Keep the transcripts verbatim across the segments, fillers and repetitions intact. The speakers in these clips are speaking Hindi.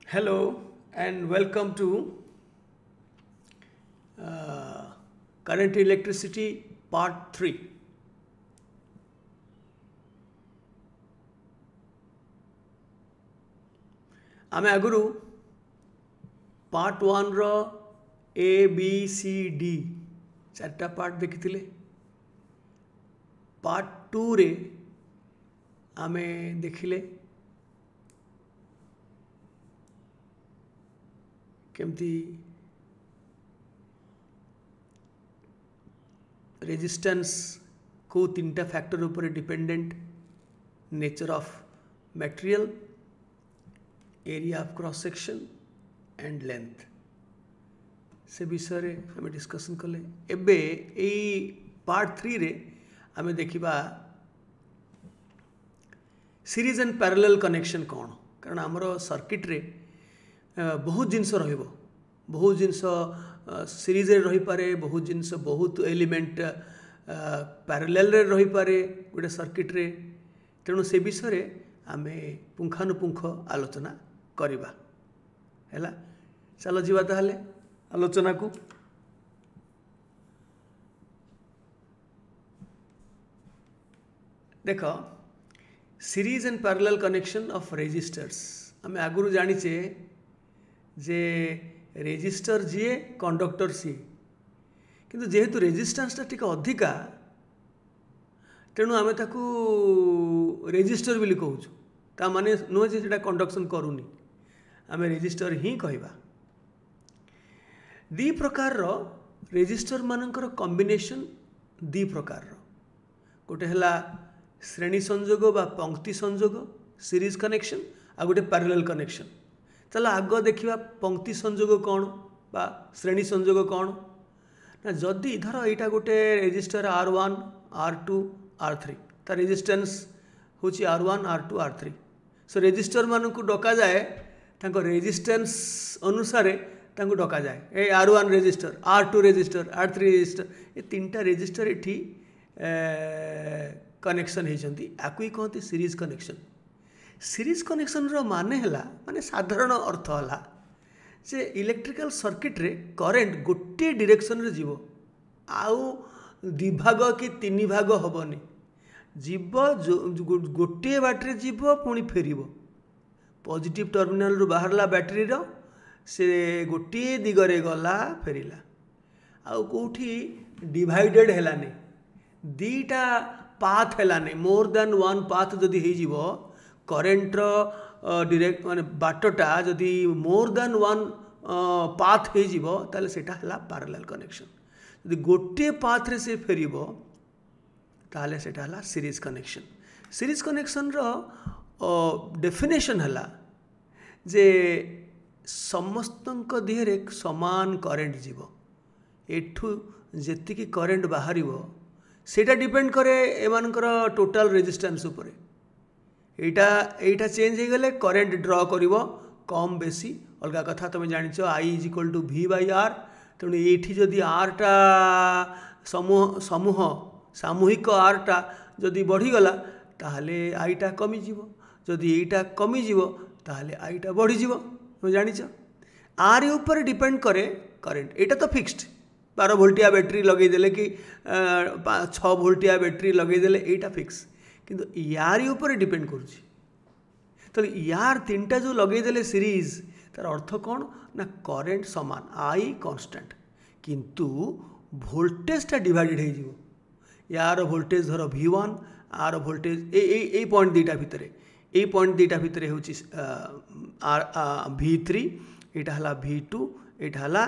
Hello and welcome to uh, Current Electricity Part three. आमे आगुरु पार्ट वन रो ए बी सी डी चारटा पार्ट देखिथिले। पार्ट टू रे आमे देखिले केमती रेजिस्टेंस को तीनटा फैक्टर ऊपर dependent, nature of material, area of cross section and length से विषय रे हमें डिस्कशन कले। एबे ए पार्ट थ्री रे हमें देखिबा सीरीज एंड पैरेलल कनेक्शन कौन, कारण आमर सर्किट रे बहुत जिनस रहिबो, बहुत जिनस सीरीज रे रही पारे, बहुत जिनस बहुत एलिमेंट पैरेलल रे रही पारे गोटे सर्किट रे। तेणु से विषय रे आमे पुंखानुपुंख आलोचना करिबा हैला। चलो जीवा ताहले आलोचना को। देख series and parallel connection of resistors आमे आगुरु जानिचे जे रेजिस्टर जीए कंडक्टर सी, किंतु जेहेतु रेजिस्टेंसटा टिके अधिका तेणु आमे ताकू रेजिस्टर बिली कहूछु। ता माने नुहे जे सेटा कंडक्शन करूनी, आमे रेजिस्टर ही कहबा। दी प्रकार रो रेजिस्टर मानकर कॉम्बिनेशन दी प्रकार रो, गोटे हला श्रेणी संजोग बा पंक्ति संजोग सीरीज कनेक्शन, आ गोटे पैरेलल कनेक्शन। चलो आग देखिबा पंक्ति संजोग कौन बा श्रेणी संजोग कौन ना। जदि धर यहाँ गोटे resistor R one R two R three, ता रेजिस्टेंस होची R one R two R three. So resistor मान को डका जाए तांको रेजिस्टेंस अनुसार तांको डका जाए। ए R one resistor, R two resistor, R three resistor, ये तीनटा रेजिस्टर एठी कनेक्शन होती, आपको ही कहते सीरीज कनेक्शन। सीरीज कनेक्शन रो माने हला माने साधारण अर्थ हला जे इलेक्ट्रिकल सर्किट रे करेंट गोटे डायरेक्शन रे जीवो, आउ दि भाग कि तीन भाग हबनी, जीव गोटे बाटरे जीव पुणी फेरिबो। पॉजिटिव टर्मिनल रु बाहरला बैटरी रो से गोटे दिगरे गला फेरिला, आउ कोठी डिवाइडेड हेलानी, दीटा पाथ हेलानी। मोर देन वन पाथ जदि हे जीवो करेंट डायरेक्ट माने बाटटा जदि मोर देन वन पाथ हे जीवो ताले सेटा हला पैरेलल कनेक्शन। जदि गोटे पाथ रे से फेरिबो ताले सेटा हला सीरीज कनेक्शन। सीरीज कनेक्शन रो डेफिनेशन हला जे समस्तंक देहरे समान करेंट जीवो, एठू जेतिकी करेंट बाहरिबो सेटा डिपेंड करे एमानकर टोटल रेजिस्टेंस उपरे। एटा एटा चेंज हो गले करेंट ड्रॉ करिवो कम बेसी अलगा कथा। तुम जानिछ I is equal to V by R. तेणु ये जदि आर टा समूह समूह सामूहिक आर टा जदि बढ़ीगला ताहले आईटा कमिजिवो, जदि एटा कमिजिवो ताहले आईटा बढ़ीजिवो। तुम जानिछ आर ऊपर डिपेंड करे करेंट। एटा तो फिक्स्ड, बारह वोल्टिया बैटरी लगेदेले कि छः वोल्टिया बैटरी लगेदेले एटा फिक्स, किंतु यार ऊपर डिपेंड करुच्ची। तो यार तीनटा जो लगेदेले सीरीज तार अर्थ कौन ना करेंट समान आई कांस्टेंट, किंतु वोल्टेजटा डिवाइडेड हो जीवो। यार वोल्टेज धर वी वन, आर वोल्टेज ए ए पॉइंट दुईटा भितर, ए पॉइंट दुईटा भितर होची आर वी थ्री, एटा हला वी टू, एटा हला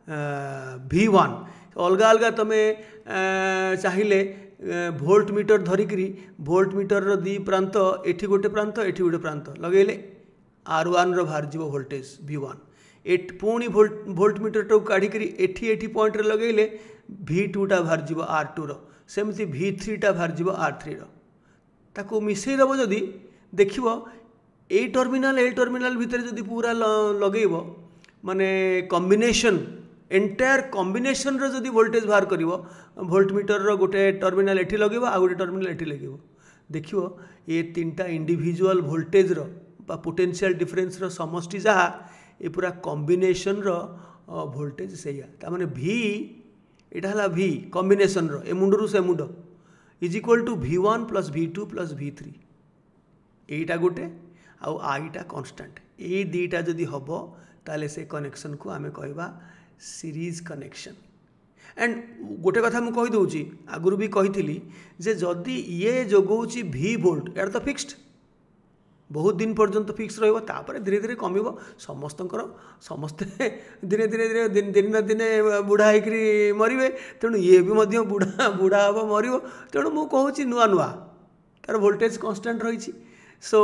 वी वन। अलगा अलगा तुमे चाहिए भोल्ट मीटर धरिकी भोल्ट मीटर रो दी प्रांत, एठी गोटे प्रांत एठी गोटे प्रांत लगेले आर वन रो बाहर जीवो वोल्टेज वी वन। एट पुणी भोल्ट भोल्ट मीटर टाक काढ़ी एठी एठी पॉइंट रे लगेले वी टू टा बाहर जीवो आर टू रो, सेमती वी थ्री टा बाहर जीवो आर थ्री रो। ताको मिसई दबो जदि देखिबो ए टर्मिनल ए टर्मिनल भितर जदि पूरा लगेइबो माने कॉम्बिनेशन एंटायर कॉम्बिनेशन रो जदि वोल्टेज बाहर करिवो, वोल्ट मीटर रो गोटे टर्मिनल एठी लगेइबो आ गोटे टर्मिनल एठी लगेइबो, देखिवो ये तीनटा इंडिविजुअल वोल्टेज रो पोटेंशियल डिफरेंस रो समष्टि जहाँ ये पूरा कॉम्बिनेशन रो वोल्टेज सैया तार भी यहाँ है भी कॉम्बिनेशन रो ए मुंड रु से मुंड is equal to V one plus V two plus V three यहीटा गोटे आउ आईटा कन्स्टांट ये दीटा जदि हम ताले से कनेक्शन को आमे कहवा सीरीज कनेक्शन एंड गोटे कथा मुझे कहीदे आगुरी भी कही जे जदि ये जोगाऊँ भी वोल्ट यार तो फिक्स्ड बहुत दिन पर्यंत फिक्स रहा धीरे धीरे कम समस्त समस्ते दिने दिने दिने दिन दिन ना दिने बुढ़ा होकर मरवे तेणु ये भी बुढ़ा बुढ़ा हम मर तेणु मुझे कहूँ नुआ नुआ तार वोल्टेज कन्स्टांट रही सो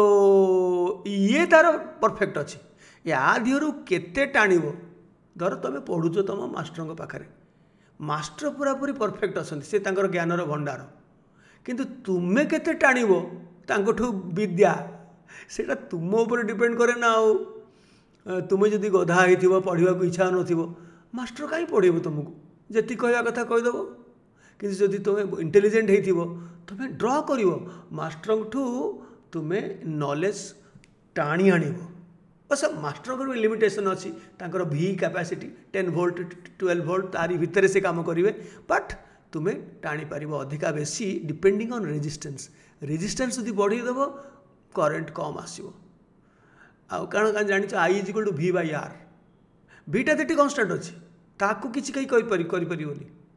ये तार परफेक्ट अच्छी या दिहरु केते टाणिबो धर तुम पढ़ुच तुम मास्टर पाखे मास्टर पूरा पूरी परफेक्ट अच्छा से तांकर ज्ञानर भंडार किंतु तुम्हें केते टाणिबो तांकोठु विद्या सेटा तुम ऊपर डिपेंड करे ना आ तुम्हें जदि गधा हो पढ़ा इच्छा नथिबो मास्टर कहीं पढ़ेबो तुमको जी कहवा कथा कहीदेव कि जदि तुम इंटेलिजेंट हो तुम्हें ड्र कर मास्टर ठू तुम्हें नॉलेज टाणी आणिबो बस मास्टर को लिमिटेशन अच्छी तांकर भी capacity ten volt twelve volt तारी भितर से काम करेंगे बट तुम्हें टाणी पार अधिका बेसी डिपेंडिंग ऑन रेजिस्टेंस रेजिस्टेंस यदि बढ़ीदेव करेंट कम आसो कारण जान I is equal to V by R वीटा तो कन्स्टांट अच्छी ताकू किसी कहीं कहीपर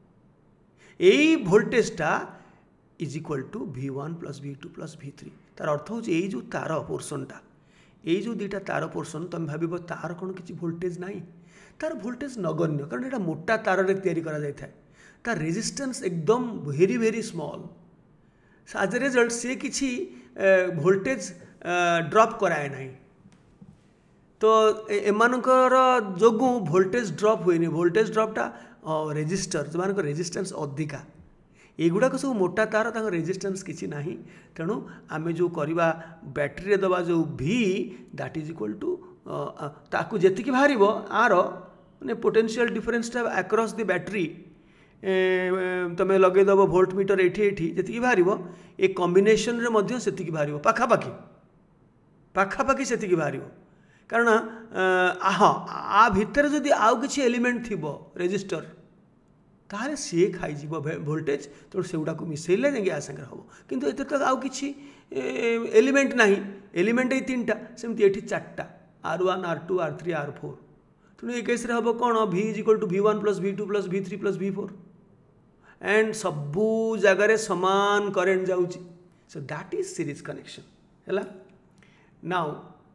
यही वोल्टेजटा is equal to V one plus V two plus V three तार अर्थ हूँ यही जो तार पोर्सनटा यही जो दुईटा तार पोर्सन तुम भाव तार कौन किसी वोल्टेज ना तार वोल्टेज नगण्य कारण यहाँ मोटा तार या तार रेजिस्टेंस एकदम very very small as a result सी किसी वोल्टेज ड्रॉप कराए ना तो एमानकर जोगु वोल्टेज ड्रॉप हुए वोल्टेज ड्रॉपटा रेजिस्टर जो मान रेजिस्टेंस अधिका एगुड़ाक सब मोटा तार तक रेजिस्टेंस किसी ना तेणु आम जो करवा बैटेरी दबा जो भी दैट इज इक्वल टू ताकू जी बाहर आर माने पोटेंशियल डिफरेंसटा अक्रॉस द बैटेरी तुम लगेदेव भोल्ट मीटर एठी एठी जी बाहर ए कॉम्बिनेशन रे से बाहर पाखापाखि पाखापाखि से बाहर कारण हाँ आ भितर जदि आउ किसी एलिमेंट थी रेजिस्टर ताहले सी खाई वोल्टेज तो से गुड़ा मिसेले जाए आसांगे हम किंतु एते तक आउ किछि एलिमेंट नहीं एलिमेंट ये तीन टा सेमती एठी चारटा R one R two R three R four तेणु ये केस हम कौन भी is equal to V one plus V two plus V three plus V four and सबू जगार समान करेन्ट जाऊँगी so that is series connection है नाउ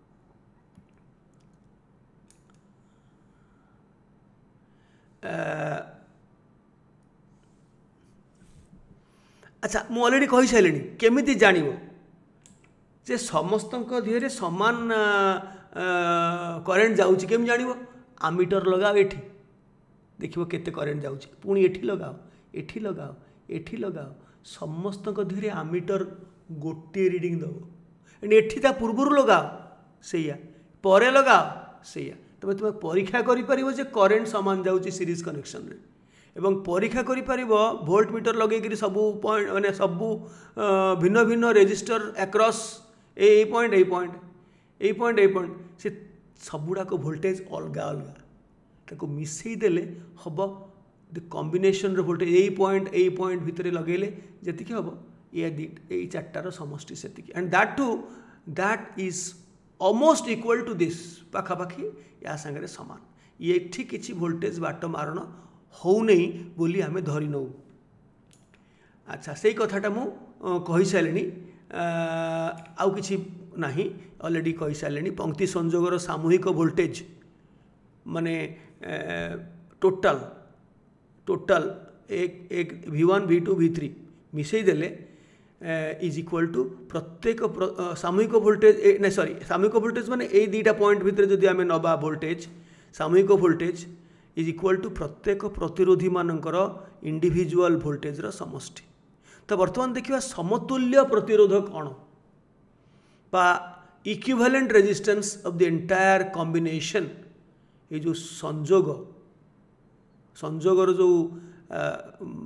अच्छा मु ऑलरेडी कही सारे केमिति जानिबो जे समस्त देहरे समान करेन्ट जाऊँगी केमी जानिबो आमीटर लगाओ एठी देखिबो केते करेन्ट जाऊँगी पुणी एठी लगाओ एठी लगाओ एठी लगाओ समस्त देहरे आमीटर गोटे रीडिंग दब एंड एठी ता पूर्व लगाओ सैया परे लगाओ सैया तबे तुम परीक्षा करि परिबो जे करेन्ट समान जाऊँगी सीरीज कनेक्शन रे एवं परीक्षा करि परिबो वोल्ट मीटर लगे सबू पॉइंट माने सबू भिन्न भिन्न resistor across A point A point A point A point से सबुड़ाक वोल्टेज अलग अलग ताको मिसई देले हम द कॉम्बिनेशन रो voltage A point A point भितर लगेले जतिक हम ये चार्टार समष्टि से and that to that is almost equal to this पाखापाखि या संगे समान ये ठीक किसी वोल्टेज बाट मारण हो नहीं बोली आमे धरी नौ अच्छा से कथाटा मु कही सारे आउ किछि नाही ऑलरेडी कही सारे पंक्ति संजोगर सामूहिक वोल्टेज माने टोटल टोटल एक एक V one V two V three मिसई देले इज इक्वल टू प्रत्येक सामूहिक वोल्टेज ना सॉरी सामूहिक वोल्टेज माने ए दुईटा पॉइंट भितर जदि आमे नबा वोल्टेज सामूहिक वोल्टेज इज इक्वल टू प्रत्येक प्रतिरोधी मानकर इंडिविजुअल वोल्टेज रो समष्टि तो बर्तमान देखिए समतुल्य प्रतिरोध कौन बा equivalent resistance of the entire combination ये जो संजोग संजोगर जो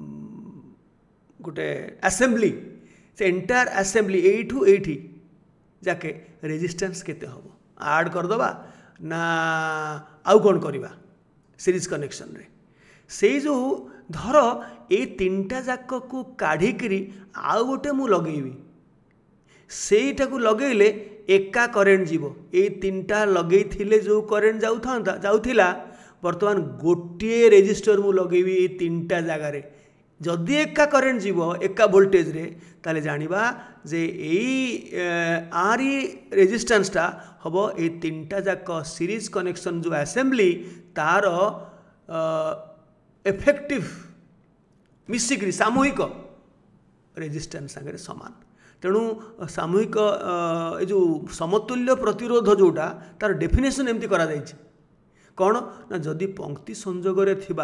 गोटे असेंबली से एंटायर असेंबली एठू एठी जाके रेजिस्टेंस केते हबो ऐड करदबा ना आउ कौन करवा सीरीज कनेक्शन रे से जो धर ए तीनटा जाक को काढ़िकी आउ गोटे मु लगेबी सेटा को लगेले एका करेन्ट जीवो ए तीनटा लगे थिले जो करेन्ट जाउ था जाउथिला वर्तमान गोटे रेजिस्टर मु लगेबी ए तीनटा जगार जदि एका करेन्ट जीव एका वोल्टेज रे ताले जानिबा जे एई आरी रेजिस्टेंसटा हबो ए तीनटा जाक सीरीज कनेक्शन जो असेंबली तार इफेक्टिव मिसिक्री सामूहिक रेजिस्टेंस संगे समान तेणु सामूहिक ए जो समतुल्य प्रतिरोध जोटा तार डेफिनेशन एमती करा जायछि कौन ना जदि पंक्ति संजोग रे थिबा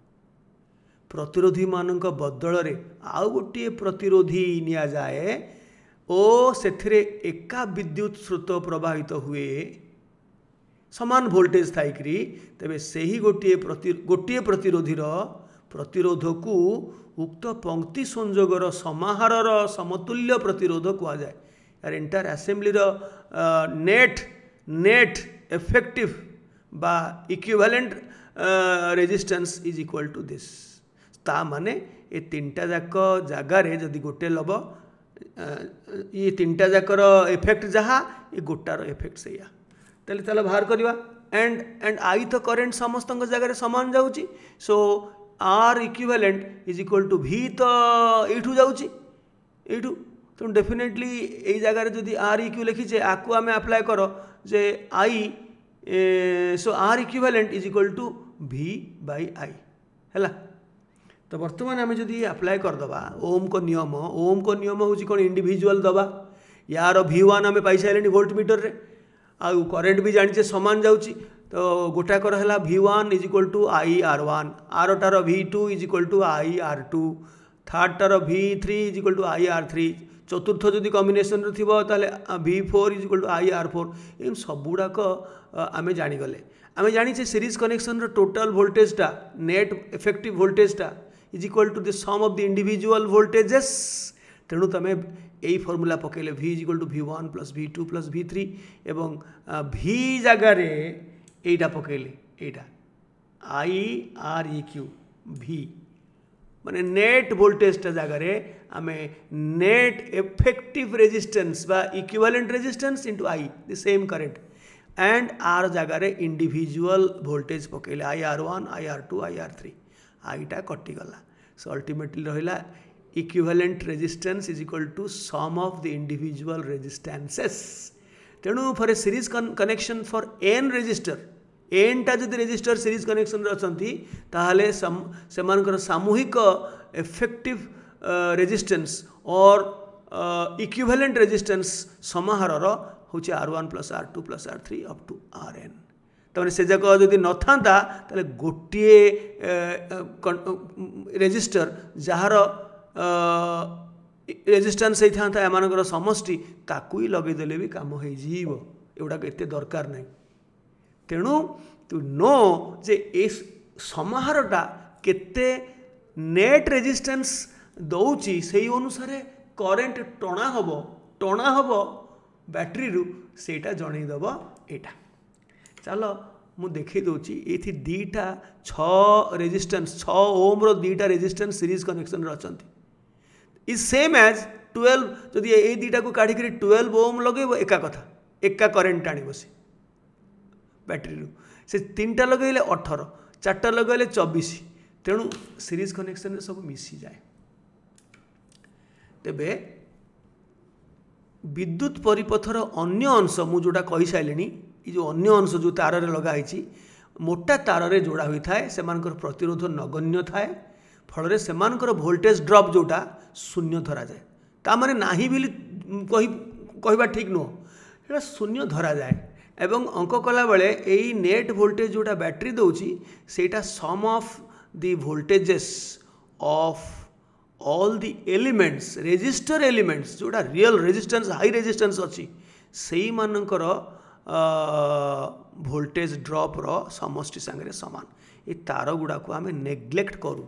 प्रतिरोधी मानक बदल रे आउ गोटे प्रतिरोधी निया जाए ओ सेथिरे एका विद्युत स्रोत प्रवाहित हुए समान वोल्टेज थाइकरी तेबे सेही गोटे प्रति गोटे प्रतिरोधीर प्रतिरोध को उक्त पंक्ति संजोगर समाहारर समतुल्य प्रतिरोध कहा जाए यार entire assembly net net effective बा equivalent resistance is equal to this ता माने ये तीनटा जाक जगार जदि गोटे लब ये तीनटा जाकर इफेक्ट जहाँ ये गोटार इफेक्ट से तेल चल बाहर करवा एंड एंड आई तो करेन्ट समस्त जगह सामान जाऊँगी so R equivalent is equal to V तो यू जाऊँगी यू तो डेफिनेटली यही जगार जदि आर इक्यू लिखीचे आपको आम अप्लाई कर जे I so R equivalent is equal to V by I है तो बर्तमान आम जदि अप्लाई करदबा ओम को नियम ओम को नियम हूँ कौन इंडिविजुअल दबा यार भी वन आम पाई सारे वोल्ट मीटर रे आउ करेन्ट भी जाने समान जाऊँगी तो गोटाकर है V one is equal to I R one आर टार V two is equal to I R two third टार V three is equal to I R three चतुर्थ जदि कम्बिनेसन थो V four is equal to I R four एम सबुड़ाक आम जागले आम जाने सीरीज कनेक्शन टोटल वोल्टेजटा नेट इफेक्टिव वोल्टेजटा is equal to the sum of the individual voltages तेणु तुम यही formula पकेले v is equal to V one plus V two plus V three एवं v जगार एटा पकेले एटा I R E Q v माने नेट वोल्टेजटा जगार आम नेट इफेक्टिव रेजिस्टेंस बा equivalent resistance into I the same current and R जगार इंडिविजुअल वोल्टेज पकेले I R one I R two I R three आईटा कटिगला सो अल्टीमेटली रहा equivalent resistance is equal to sum of the individual resistances तेणु for a series connection for N resistor N टा जदि रेजिस्टर सीरीज कनेक्शन अच्छी ताहले सेमानकर सामूहिक इफेक्टिव रेजिस्टेंस और इक्विवेलेंट रेजिस्टेंस समाहारर हूँ R one plus R two plus R three up to R N तमें से जाक जदि न था गोटे रेजिस्टर जार रेजिस्टेंस होता एम समष्टि ताकू ही लगेदेले भी कम होगुड़ाक एत दरकार नहीं तेणु तू नो जे ए समाहारटा केते नेट रेजिस्टेंस दौची से अनुसार करेंट टणा हम टणा हम बैटरी रू सेटा जनईदेव एटा चलो मु देखी दूची ये दीटा छ रेजिस्टेंस छ ओम रो दीटा रेजिस्टेंस सीरीज कनेक्शन अच्छा इज सेम एज ट्वेल्व जदि ये दीटा को काढ़ी ट्वेल्व ओम लगे एका कथा एका करेन्ट टाणी बसी बैटरी रू से तीन टा लगे अठर चार्टा लगे चौबीस तेणु सीरीज कनेक्शन रे सब मिसी जाए तेबे विद्युत परिपथर अन्य अंश मु जोटा कही सारे ये जो अन्य अंश जो तार लगाई मोटा तार रे जोड़ा होता है से प्रतिरोध नगण्य थाए फल से वोल्टेज ड्रॉप जोटा शून्य धरा जाए तामाने नाही भी कहवा ठीक नुह शून्य धरा जाए एवं अंक कला बेले यही नेट वोल्टेज जोटा बैटरी दौची सेटा sum of the voltages of all the elements resistor elements जोटा रियल रेजिस्टेंस हाई रेजिस्टेंस अच्छी से मानकर वोल्टेज ड्रॉप रो समष्टि सांगे सामान ये तार गुड़ा को आम नेग्लेक्ट करूँ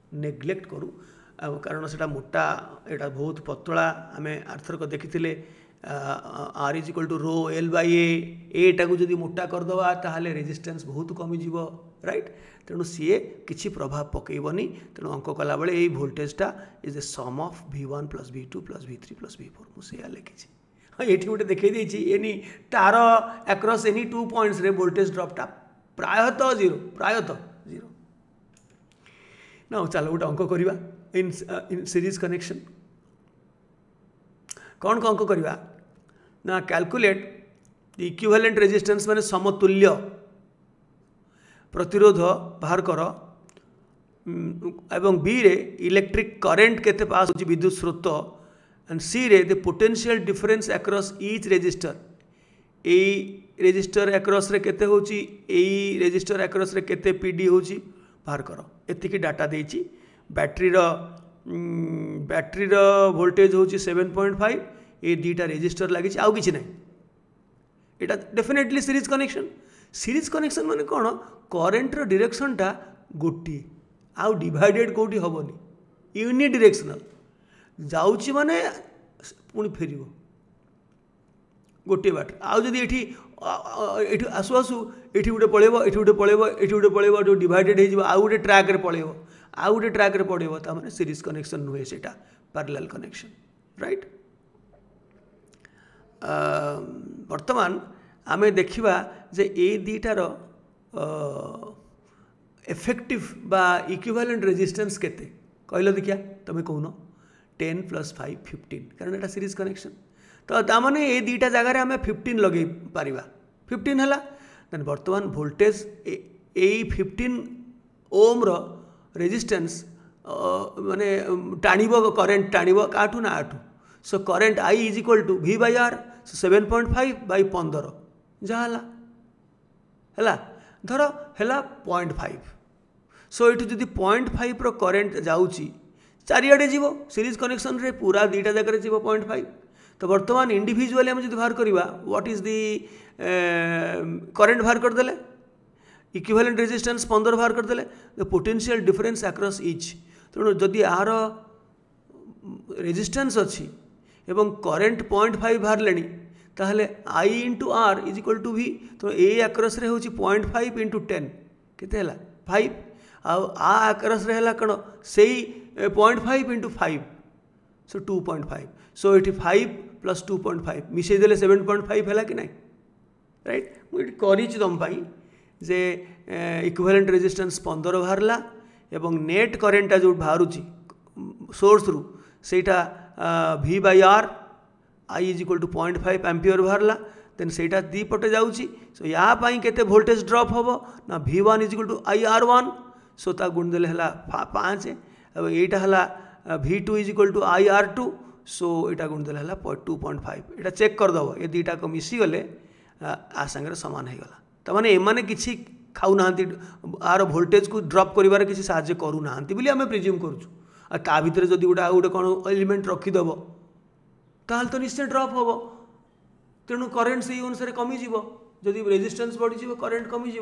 नेग्लेक्ट करूँ कारण से मोटा यहाँ बहुत पतला आम आरथरक देखी R is equal to rho L by A एटा को जदि मोटा करदे ताहले रेजिस्टेंस बहुत कमिज राइट तेणु सी किसी प्रभाव पकईबनी तेणु अंक कला बेले यही वोल्टेजटा is a sum of V one plus V two plus V three plus V four मुझे लिखी हाँ ये गोटे देखी एनी तार अक्रॉस एनी टू पॉइंट्स रे वोल्टेज ड्रॉपटा प्रायतः जीरो प्रायतः जीरो ना चलो गोटे अंक करवा इन इन सीरीज कनेक्शन कौन अंक करवा ना कैलकुलेट द इक्विवेलेंट रेजिस्टेंस माने समतुल्य प्रतिरोध बाहर कर एवं बी रे इलेक्ट्रिक करेंट केते पास होची विद्युत स्रोत एंड सी रे the potential difference across each resistor ए रेजिस्टर अक्रॉस रे केते होची ए रेजिस्टर अक्रॉस रे केते पीडी होची बाहर कर एतिकी डाटा देची बैटरी रो बैटरी रो वोल्टेज होची सेवन पॉइंट फाइव ए दीटा रेजिस्टर लगी आउ किछि नहीं एटा definitely series connection series connection माने कौन करेंट रो डायरेक्शन टा गोटी आउ डिवाइडेड कोठी हबनी यूनि डायरेक्शनल जाउची माने पुणी फेरिबो गोटे बाट आउ जदि एठी एठी आसु आसु एठी गोटे पळेबो एठी गोटे पळेबो एठी गोटे पळेबो जो डिवाइडेड हे जिवो आउ गोटे ट्रैक रे पळेबो आउ गोटे ट्रैक रे पळेबो ता माने सीरीज कनेक्शन नुहे सेटा पैरेलल कनेक्शन राइट वर्तमान आमे देखिबा जे ए दीटार इफेक्टिव बा इक्विवेलेंट रेजिस्टेंस केते कहलो देखिया तमे कहूनो टेन प्लस फाइव फिफ्टीन कारण एटा सीरीज कनेक्शन तो तामाने ए दीटा जगह रे आमे फिफ्टीन लगे पारिबा फिफ्टीन हला देन वर्तमान वोल्टेज ए फिफ्टीन ओम रो रेजिस्टेंस माने टाणीबो करेंट टाणीबो काठू ना आठू so current I is equal to V by R so seven point five by पंदर जहाँ है धर है पॉइंट फाइव सो ये जदि पॉइंट फाइव रो करेंट जाऊँगी चारिआडे जीव सीरीज कनेक्शन रे पूरा दीटा जगह जीव पॉइंट फाइव तो वर्तमान इंडिविजुअली आम जो बाहर करवा व्हाट इज दी करेंट बाहर करदे इक्विवेलेंट रेजिस्टेंस पंदर बाहर करदे the potential difference across each तेणु जदि यार रेजिस्टेंस अच्छी एवं करेंट पॉइंट फाइव बाहर लेनी ताहले I into R is equal to V तो ए आक्रस रे होची पॉइंट फाइव इंटू टेन केते हला फाइव आ आ आक्रस रे हला कण सेई point five into five so two point five so एटी five plus two point five मिसे देले सेवन पॉइंट फाइव हला कि नहीं राइट मुझे करिछि तुम पाई जे इक्विवेलेंट रेजिस्टेंस पंदर बाहरला एवं नेट करेंटा जो बाहरुची सोर्स रु सेटा V by R I is equal to point five ampere बाहरला देन सेटा दी पटे जाउची सो या पाई केते वोल्टेज ड्रॉप होबो ना V one is equal to I R one so ता गुण देले हला पाँच एवं एटा हला V two is equal to I R two so एटा गुण देले हला टू पॉइंट फाइव एटा चेक कर दबो ए दीटा को मिसी गले आ संगे समान हे गला त माने ए माने किछि खाउ नांती आर वोल्टेज को ड्रॉप करिवार किछि साहाय्य करू नांती बोली हमें प्रिज्यूम करूछु आ का भितर जदि गोटा गोटे कौन एलिमेंट रखीदेव ताल तो निश्चय ड्रॉप हम तेणु करेंट से अनुसार कमिज जदि रेजिस्टेंस बढ़ीज करेंट कमिज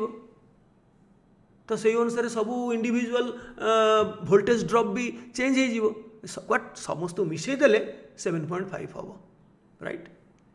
तो से अनुसार सबू इंडिविजुअल वोल्टेज ड्रॉप भी चेंज हो समस्त मिसेदेले सेवन पॉइंट फाइव हम राइट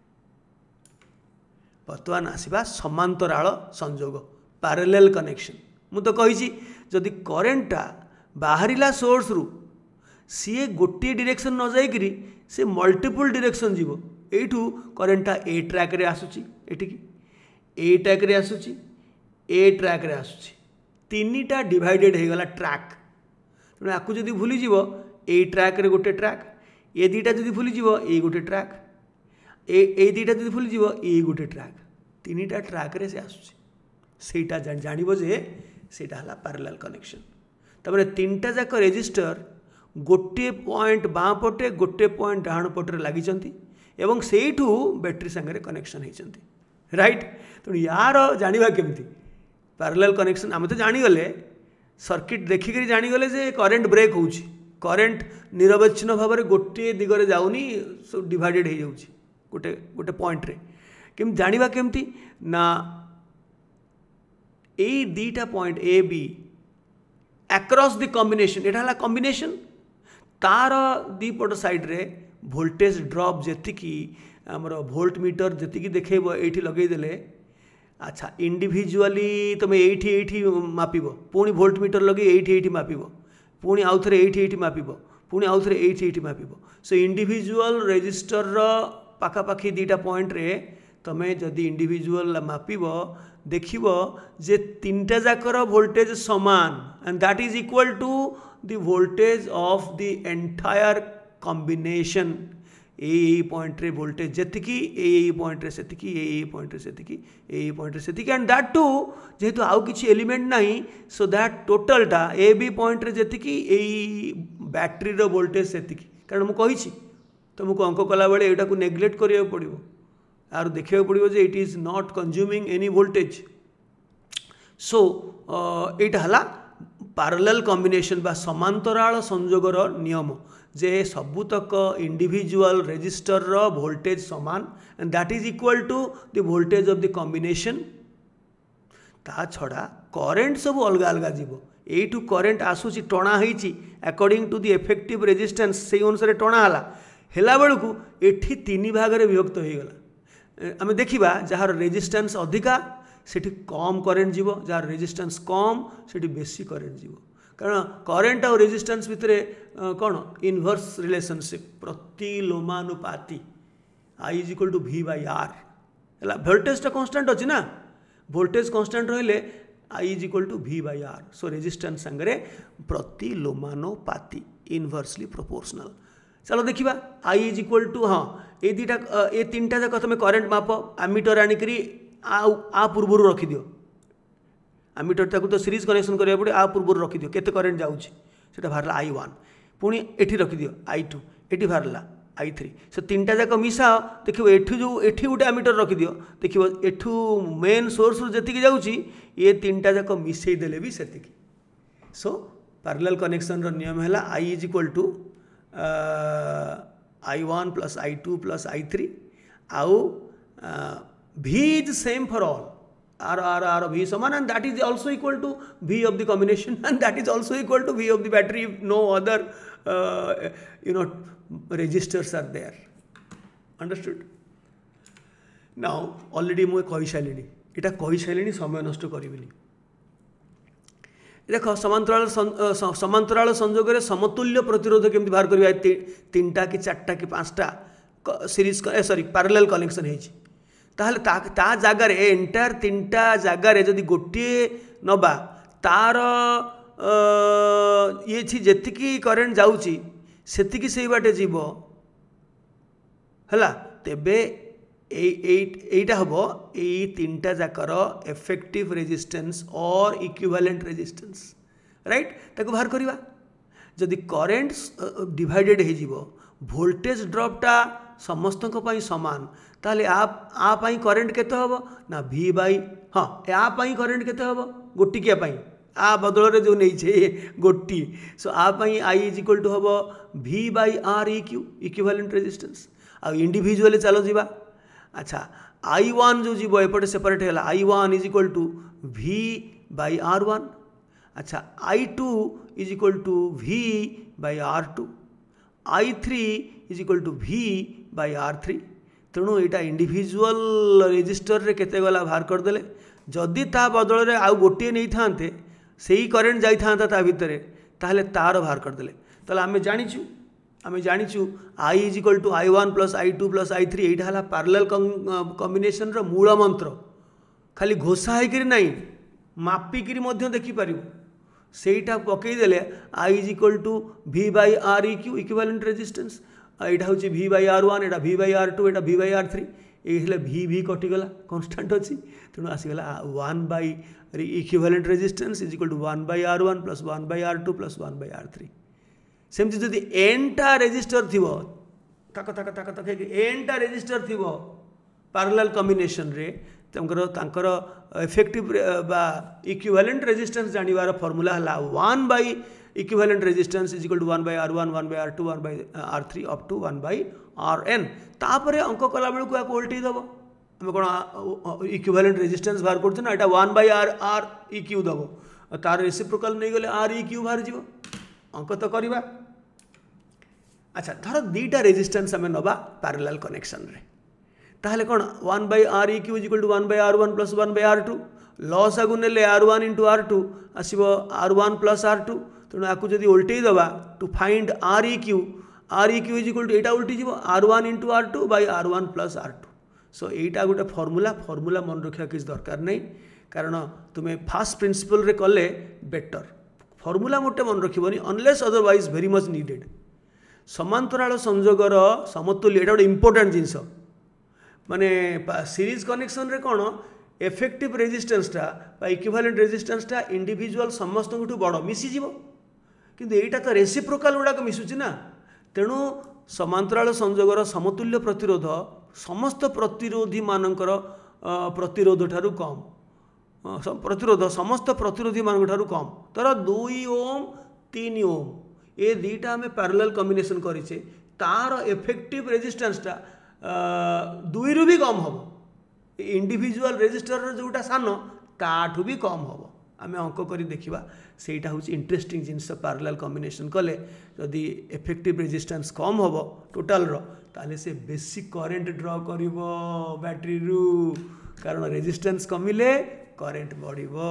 बर्तमान आसवा समांतराल संजोग पैरेलल कनेक्शन मु तो कही जदि करेंटा बाहरिला सोर्स रु सी गोटे डायरेक्शन न जाइकरी से मल्टीपल डायरेक्शन जीव एठू करेंटा ए ट्रैक रे आसुची एटिकी ए ट्रैक रे आसुची ए ट्रैक रे आसुची तीनटा डिवाइडेड हो गला ट्रैक तेणु आपको जदि भूली जीव ए ट्रैक रे गोटे ट्रैक ए दीटा जदि भूली जीव ए गोटे ट्रैक ए ए दीटा जदि भूली जीव ए गोटे ट्रैक तीनटा ट्रैक रे से आसुची सेटा जानिबो जे सेटा हला पैरेलल कनेक्शन तबरे तीनटा जाक रेजिस्टर गोटे पॉइंट बाँ पटे गोटे पॉइंट डाण पटे लगी एवं सेठू बैटरी संगे कनेक्शन होती राइट तेणु यार जानिबा केमती पैरेलल कनेक्शन आम तो जानीगले सर्किट देखिक जानीगले जे करेंट ब्रेक होउची करेंट निरवच्छिन्न भाव में गोटे दिगरे जाऊनी सब डिवाइडेड हो जाउची गोटे गोटे पॉइंट रे केम जानिबा केमती ना ए दीटा point A B across the combination एटा हला कॉम्बिनेशन तार दीपट साइड रे वोल्टेज ड्रॉप जेतिकी आमर भोल्ट मीटर जी देखब ये लगेदेले अच्छा इंडिविजुअली तुम एठी एठी मापिब पुणी भोल्ट मीटर लगे एठी एठी मापिब पुणी आउ थे एठी एठी मापिब पुणी आउ थे एठी एठी मापिब सो इंडिविजुअल रेजिस्टर पाखापाखि दुईटा पॉइंट रे तमें जदि इंडिविजुअल मापिब देखिब जे तीनटा जाकर वोल्टेज समान and that is equal to the voltage of the entire combination ए पॉइंट रे वोल्टेज जेतिकी ए पॉइंट रे सेतिकी ए पॉइंट रे सेतिकी ए पॉइंट रे सेतिकी एंड दैट टू जेहेतु आउ किछि एलिमेंट नाही सो दैट टोटलटा ए बी पॉइंट रे जेतिकी ए बैटरी रो वोल्टेज सेतिकी कारण मु कहिछि तुमको अंक कला बेले एटा को नेग्लेक्ट करिया पड़िबो आर देखिया पड़िबो जे it is not consuming any voltage so एटा हला पैरेलल कॉम्बिनेशन बा समांतराल संयोगर नियम जे सबुतक इंडिविजुअल रेजिस्टर रो वोल्टेज समान and that is equal to the voltage of the combination ता छड़ा करेंट सब अलग अलग जीवो एठू करेंट आसुची टणा होईची according to the effective resistance से अनुसार टणा हला हेला बेलू एठी तीन भाग रे विभक्त हो गला आमे देखिबा जहार रेजिस्टेंस अधिका सेठी कम करेंट जीवो जार रेजिस्टेंस कम सेठी बेसी करेंट जीवो कारण करेंट और रेजिस्टेंस भितर कौन इनवर्स रिलेशनशिप प्रतिलोमानुपाती I is equal to V by R है वोल्टेज कांस्टेंट अच्छी ना वोल्टेज कांस्टेंट रहिले I is equal to V by R so resistance संगे प्रतिलोमानुपाती इनवर्सली प्रोपोर्शनल चलो देखिबा आई इज इक्वल टू हाँ ये दुटा ये तीन टा जाक तुम करेंट माप आमीटर आनिकरी आ पूर्व रखी दियो आमीटर ताकू तो सीरीज कनेक्शन करिया पड़े आ पूर्व रखी दियो केते करेंट जाउची सेटा बाहरला आई वन पुणी एठी रखी दियो आई टू एठी बाहरला आई थ्री सो तीन टा जाक मिसा देखिबो एठू जो एठी गोटे आमीटर रखी दियो देखिबो एठू मेन सोर्स रु जेतिकी जाउची ये तीन टा जाक मिसई देले भी सेतिकी सो पैरेलल कनेक्शन रो नियम हैला I is equal to I one plus I two plus I three आउ V is same for all R R R V समान and that is also equal to V of the combination and that is also equal to V of the battery if no other uh, you know resistors are there understood now already मु कहि सालिनी एटा कहि सालिनी समय नष्ट करिबिनी देखो समांतराल समांतराल संयोग रे समतुल्य प्रतिरोध केमति बाहर करबा तीनटा कि चारटा कि पांचटा सीरीज सॉरी पैरेलल कनेक्शन हेछि ताहले ता, ता जगार एंटायर तीन टा जगार जदि गोटे नबा तार ये जी करेंट जाउची सेतिकी सेई बाटे जीव हैला तेबे एटा हबो एई तीन टा जाकर इफेक्टिव रेजिस्टेंस और इक्विवेलेंट रेजिस्टेंस राइट ताको बाहर करबा जदि करेंट डिवाइडेड हे जीवो वोल्टेज ड्रॉपटा समस्त समान ताले आप आप करेंट केते हबो ना V बाई हाँ आप करेंट केते हबो गोटिकिया पाई आ बदल रे जो नहीं छे गोटी सो आप आई इज इक्वल टू हबो V by R E Q equivalent resistance आ इंडिविजुअली चलो जीवा अच्छा आई वन जो जीवो एपटे सेपरेट हैला I one is equal to V by R one अच्छा I two is equal to V by R two I three is equal to V by R three तेणु यहाँ इंडिविजुअल रेजिस्टर रे केते गला बाहर करदेले जदि ता बदल रे आउ गोटे नहीं थांते सेही करेंट जाई थांता ता भितरे ताहले तार बाहर करदेले ताहले आमे जानिचु आमे जानिचु I is equal to I one plus I two plus I three एटा हला पैरेलल कॉम्बिनेशन रो मूल मंत्र खाली घोषा होकर नहीं मापिकी देखी पार सेटा पकईदे I is equal to V by R E Q equivalent resistance यहाँ हूँ V बाई आर वन एटा V बाई आर टू एटा V बाई आर थ्री ये V V कटिगला कन्स्टाट अच्छी तेणु आसीगला one by equivalent resistance is equal to one by R one plus one by R two plus one by R three सेमती जदि एनटा रेजिस्टर थी तक तक तक तक एनटा रेजिस्टर थी पैरेलल कॉम्बिनेशन रे तंकर इफेक्टिव बा इक्विवेलेंट रेजिस्टेंस जानिबार फॉर्मूला हला one by equivalent resistance is equal to one by R one one by R two one by R three up to one by R N तापर अंक कला बेलू या उल्टी दब आम कौन इक्विवेलेंट रेजिस्टेंस बाहर कर ना यहाँ one by R R E Q दब तार रेसिप्रोकाल नहीं गले आर इ क्यू बाहर जीव अंक तो करवा अच्छा धर दुईटा रेजिस्टेंस आम नवा पैरेलल कनेक्शन रे ताहले कौन one by R E Q is equal to one by R one plus one by R two लॉस आगु नेले R one into R two आसो R one plus R two तेणु आपको जब उल्टे दबा to find R E Q R E Q is equal to यहाँ उल्टी जीव R one into R two by R one plus R two so यहाँ गोटे फर्मूला फर्मूला मन रखा किसी दरकार नहीं कारण तुम्हें फास्ट प्रिंसिपल रे कले बेटर फर्मूला मोटे मन रखनी unless otherwise very much needed समांतराल संजोगर समतुल्य यहाँ गोटे इम्पोर्टाट जिनस माने सीरीज कनेक्शन रे कौन एफेक्टिव रेजिस्टेंसटा इक्विवेलेंट रेजिस्टेंसटा इंडिविजुअल समस्त बड़ मिसीज किंतु यहाँ तो रेसिप्रोकाल गुड़ाक मिसुची ना तेणु समांतराल संजोगर समतुल्य प्रतिरोध समस्त प्रतिरोधी मानकर प्रतिरोध ठारू कम प्रतिरोध समस्त प्रतिरोधी मान ठारू कम तर दुई ओम तीन ओम ये दुईटा आम पैरेलल कॉम्बिनेशन करें तार एफेक्टिव रेजिस्टेंसटा दुई रु भी कम हम इंडिविजुअल रेजिस्टर जोटा सान ताठू भी कम हम आम अंक कर देखा सेटा हूँ इंटरेस्टिंग जिनस पैरेलल कॉम्बिनेशन कले जदि एफेक्टिव रेजिस्टेंस कम हम टोटाल रो ताले से बेसी करेंट ड्र कर बैटरी रु कारण रेजिस्टेंस कमिले करेंट बढ़िबो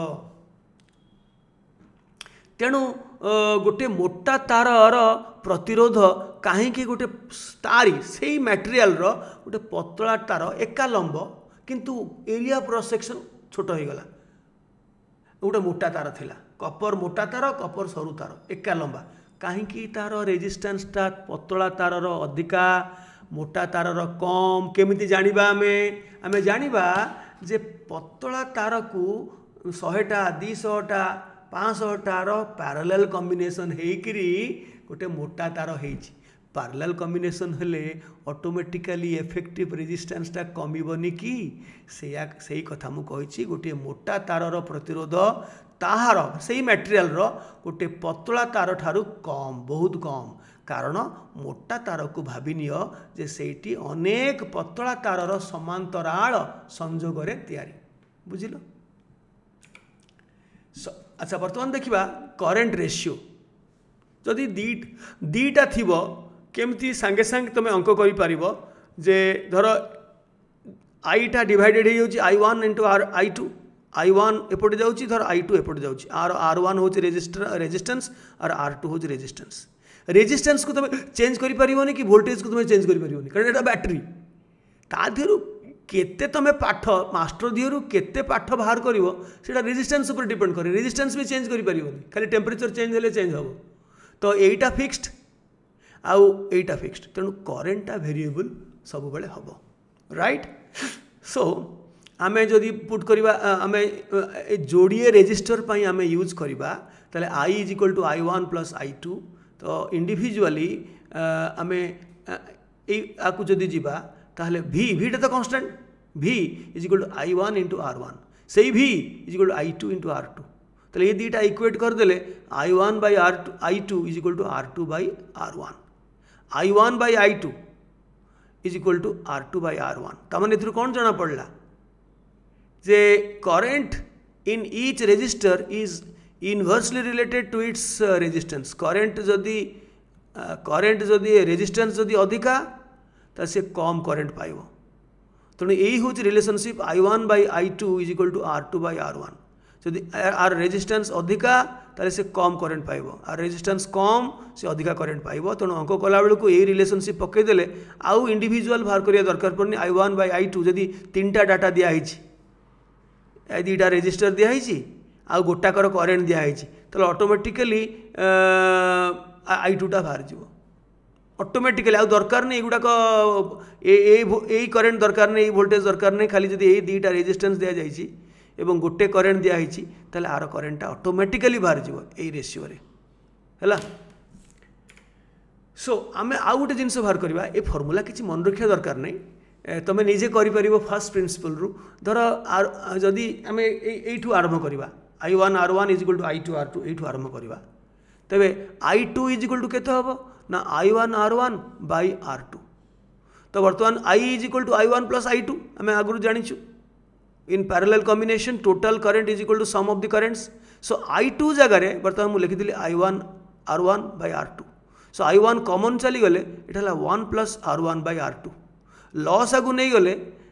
तेणु गोटे मोटा तार प्रतिरोध कहीं गोटे तारी से मटेरियल रो गोटे पतला तार एका लंब किंतु एरिया क्रॉस सेक्शन छोट हो गला गोटे मोटा तार थिला कपर मोटा तार कपर सरू तार एका लंबा कहीं तार रेजिस्टेंसटा पतला तार अधिका मोटा तार कम केमिति जानिबा आमे आमे जानिबा जे पतला तार को शहेटा दुईशटा पाँचशटार पैरेलल कॉम्बिनेशन हेकरी गोटे मोटा तार हेची पैरेलल कॉम्बिनेशन हेले ऑटोमेटिकली इफेक्टिव रेजिस्टेंसटा कमिबनी कि सेया सेही कथा मु कहिछि गोटे मोटा तारर प्रतिरोध ताहार सेही मटेरियल रो गोटे पतला तार ठारू कम बहुत कम कारण मोटा तार को भावी नियो जे सेठी अनेक पतला तारर समांतराल संजोग रे तैयारी बुझिलो अच्छा बर्तमान देखिबा करेंट रेशियो जदि दी दीटा थिबो केमती सांगे सांगे तुम अंक करि पारिबो जे धर आईटा डिवाइडेड हो जाउची I one into R I two I one एपटे जाउची धर आई टू एपटे जाउची आर आर वन होची रेजिस्टर रेजिस्टेंस और आर टू होची रेजिस्टेंस रेजिस्टेंस को तुम चेंज करि पारिबोनी कि वोल्टेज को तुम चेंज करि पारिबोनी कारण एटा बैटरी ता देरु केते तुम पाठ मास्टर दिहरु केते पाठ बाहर करिवो सेटा रेजिस्टेंस ऊपर डिपेंड करे रेजिस्टेंस भी चेंज करि पारिबोनी खाली टेम्परेचर चेंज हेले चेंज हो तो एटा फिक्स्ड आउ एटा फिक्स्ड तेणु करेंटा वेरिएबल सब बेले हम राइट सो आमे जदि पुट करिबा आमे जोड़िए रेजिस्टर पई आमे यूज करिबा ताले I is equal to I one plus I two तो इंडिविजुअली आमे ए आकु जदि जीवा ताहले v v तो constant v is equal to I one into R one से v is equal to I two into R two तो ये दुईटा इक्वेट करदे I one by R two I two is equal to R two by R one I one by I two is equal to R two by R one तमाने एथुरु कोन जाना पड़ला जे current in each resistor is inversely related to its resistance current जदि करेंट जदि रेजिस्टेंस जदि अधिका तो से कम करेंट पाइबो तेणु यही हूँ relationship I one by I two is equal to R two by R one जदि आर रेजिस्टेंस अधिका ताले से कम करेंट पाइबो आर रेजिस्टेंस कम से अधिका करेंट पाइबो तेणु अंक कला बेलू यही रिलेशनशिप पकईदे आउ इंडिविजुअल बाहर करिया दरकार पड़नी आई वन बै आई टू जदि तीन टा डाटा दिखाई दुईटा रेजिस्टर दिखाई आउ गोटाकर करेंट दिखाई तो ऑटोमेटिकली आई टूटा बाहर जीवो ऑटोमेटिकली आउ दरकार नहीं गुड़ाक यही करेंट दरकार नहीं वोल्टेज दरकार नहीं खाली जदि यही दुईटा रेजिस्टेंस दिया जाइए एवं गोटे करेंट दिखाई ताले आर करेंटा ऑटोमेटिकली बाहर जीवो यही रेशियो रे हैला सो आमे आउ गोटे जिनस बाहर करबा ए फॉर्मूला किछि मन रखिया दरकार नहीं तुम निजे करि परिबो फर्स्ट प्रिंसिपल रु धर आर जदि आमे एठू आरंभ करबा I one R one is equal to I two R two एठू आरंभ करबा तबे I two is equal to केते हबो ना I one R one by R two तो बर्तमान I is equal to I one plus I two आम आगु जाचु in parallel combination total current is equal to sum of the currents so I two जगार बर्तमान मुझे लिखी I one R one by R two so I one common चली गले इटा one plus R one by R two लॉस आगु नहीं गले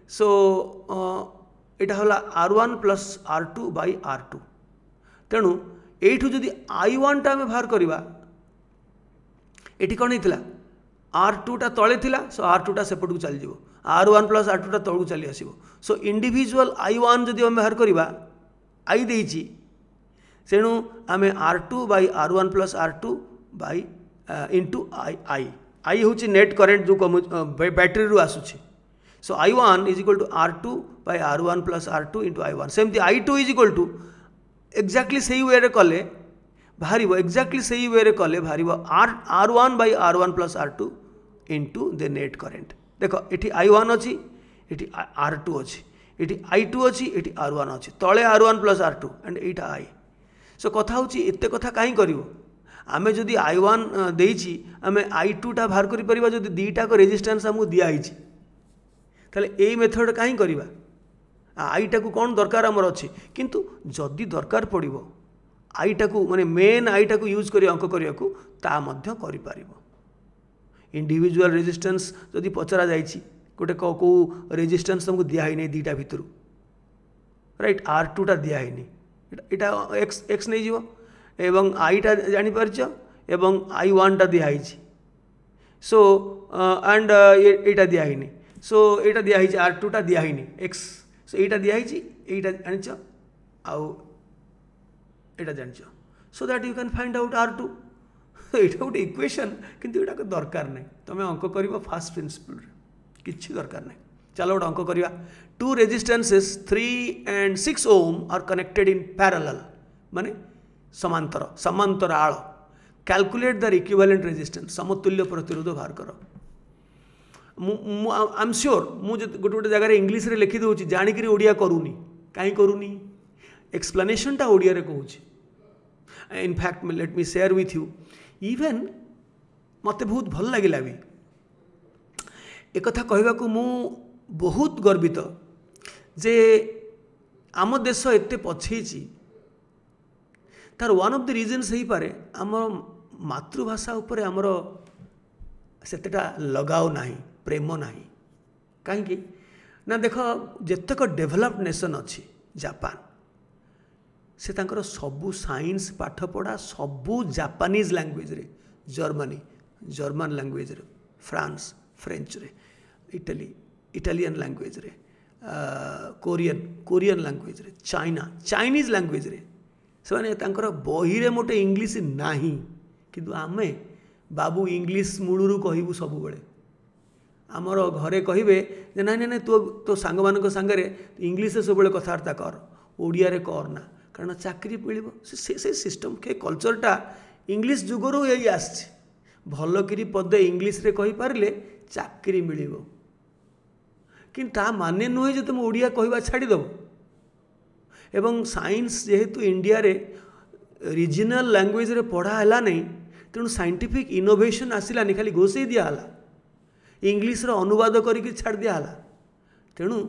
सो एटा होला R one plus R two by R two तेणु एठू जदि आई वन टा बाहर करवा एटी कौन होता आर टू टा तले थिला सो आर टू टा सेपट को चली जाव R one plus R two टा तलू चली आसो सो इंडिविजुअल आई वन जदि आम बाहर करवा आई देछि तेणु आम R two by R one plus R two by into I I I हूँ नेट करेन्ट जो कम बैटेरी रू आसूची so I one is equal to R two by R one plus R two into I one सेमती I two is equal to exactly से वे कले बाहर एक्जाक्टली से वे कले बाहर R R one by R one plus R two into the net current देख ये आई वन अच्छी ये आर टू अच्छी ये आई टू अच्छी ये आर वन अच्छी तले R one plus R two and यहाँ आई सो कथा हूँ एत कथा कहीं कर आमे जदि आई वन देइछि आमे आई टू टा बाहर करि परिबा जदि दीटा को रेजिस्टेंस हमको दिया आइछि ताले एई मेथड कहीं करिबा आईटा को कौन दरकार आमर अच्छी किंतु जदि दरकार पड़ो आईटा को माने मेन आईटा को यूज करी अंक करिया को ता मध्य करि पारिबो इंडिविजुअल रेजिस्टेंस जदि पचरा जाइछि गोटे को रेजिस्टेंस तुमको दिया ही नहीं दीटा भितर राइट आर टू टा दिया ही नहीं इटा एक्स एक्स नहीं जीवो एवं आईटा जानी पारछ एवं आई वन टा दिखाई सो एंड एटा दिखाई सो एटा दिखाई आर टू टा दिखाई एक्स सो एटा दिखाई एटा जानिछ आउ एटा जानिछ so that you can find out R two एटा गोटे इक्वेशन किंतु एटा दरकार नहीं तुम अंक कर फास्ट प्रिंसिपल किसी दरकार नहीं चलो गोटे अंक करवा two resistances three and six ohm are connected in parallel माने समांतर समांतराल कैलकुलेट द इक्विवेलेंट रेजिस्टेंस समतुल्य प्रतिरोध बाहर कर आई एम श्योर मुझे गोटे गोटे जगह इंग्लीश रे लिखि दूँ जाणिक ओडिया करूनी कहीं करूनी एक्सप्लेनेशनटा ओडिया रे कहूँ in fact let me share with you even मते बहुत भल लगिला भी एक कथा कहबा को मु बहुत गर्वित जे आम देश एते पछेछि तार वन ऑफ द रीजन्स हो पारे आमर मातृभाषा उपरे आमर सेतेटा लगाव नाही प्रेम नाही कहीं ना देख जेतक डेभलप्ड नेशन अच्छी जापान से तांकर सबू साइंस पाठ पढ़ा सबू जापानीज लैंग्वेज रे जर्मनी जर्मन लैंग्वेज रे फ्रांस फ्रेंच रे इटली इटालियन लैंग्वेज रे कोरियन कोरियन लैंग्वेज रे चाइना चाइनीज लैंग्वेज रे से तांकर बही रे मोटे इंग्लिश नाही किंतु आमे बाबू इंग्लिश मूलरू कहबू सब बेले आमर घरे कहे जे ना ना तो तो सांग मान सांगे इंग्लिश सब कथबार्ता कर ओडिया रे कर ना कारण चाकरी मिल से से सिस्टम के कल्चरटा इंग्लिश जुगरू यही आस भलकरी पदे इंग्लिश रे कहि पारले चाकरी मिल कि माने नुहे जे तुम ओडिया कहवा छाड़ीदेव एवं साइंस जेहेतु इंडिया रे रीजनल लैंग्वेज रे पढ़ा है नहीं तेणु साइंटिफिक इनोवेशन आसलानी खाली घोषे दिहला इंग्लिश रो अनुवाद करके छाड़ दिहला तेणु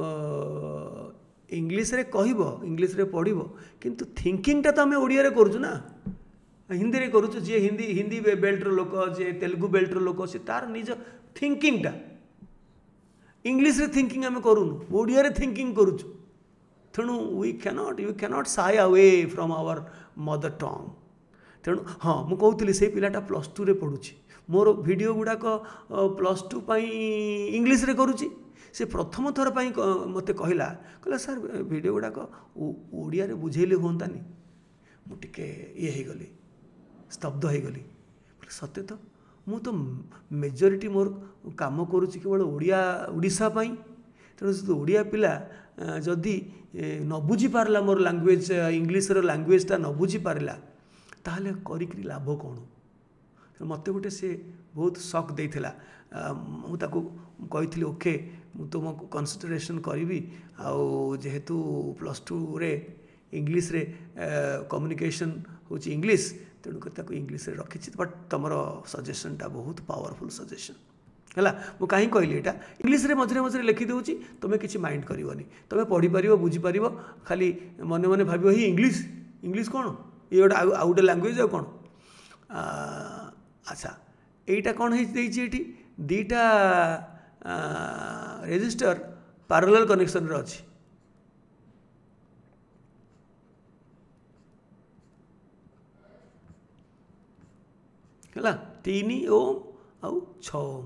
इंग्लिश रे कहब इंग्लिश रे पढ़ब किंतु थिंकिंगटा तो आम ओडिया रे करूँ ना हिंदी रे करूँ जी हिंदी हिंदी बेल्टर लोक जी तेलुगु बेल्टर लोक से तार निज थिंकिंगटा इंग्लिश रे थिंकिंग आम करूँ ओडिया रे थिंकिंग करूँ तेणु we cannot you cannot shy away from our mother tongue तेणु हाँ मुझे कहूली से पिलाटा प्लस टू रे पढ़ुची मोर वीडियो गुड़ाक प्लस टू इंग्लिश रे करुच्ची से प्रथम थर पर मत कहला कहला सर वीडियो गुड़ाक ओडिया रे बुझेले हुंतानी मुझे ये हो गली स्तब्ध हो गली सत्य तो मु तो मेजोरिटी मोर काम करुच्ची केवल ओडिया ओडिशा पाई तेणु से ओडिया पिला जदि न बुझी पारला मोर लैंग्वेज इंग्लिश रो लैंग्वेजटा न बुझी पारला ताहले करिकरी लाभ कौन मत गोटे से बहुत शक देइथिला मुझे कही ओके मु तुम कन्सिडरेशन करी आउ जेहेतु प्लस टू रे इंग्लिश रे कम्युनिकेशन हूँ इंग्लिश तेणुक इंग्लिश रे रखी बट तुम सजेशनटा बहुत पावरफुल सजेशन है मु कहीं कहली यहाँ इंग्लिश रे मझे मझे लिखि दूची तुम किसी माइंड करनी तुम पढ़ीपर बुझीपर खाली मन मन भाव ही इंग्लिश इंग्लिश कौन ये गोटे आउ गोटे लैंग्वेज कौन अच्छा यहीटा कौन है दीटा रेजिस्टर पैरेलल कनेक्शन रे अछि हला तीन ओम आउ छ ओम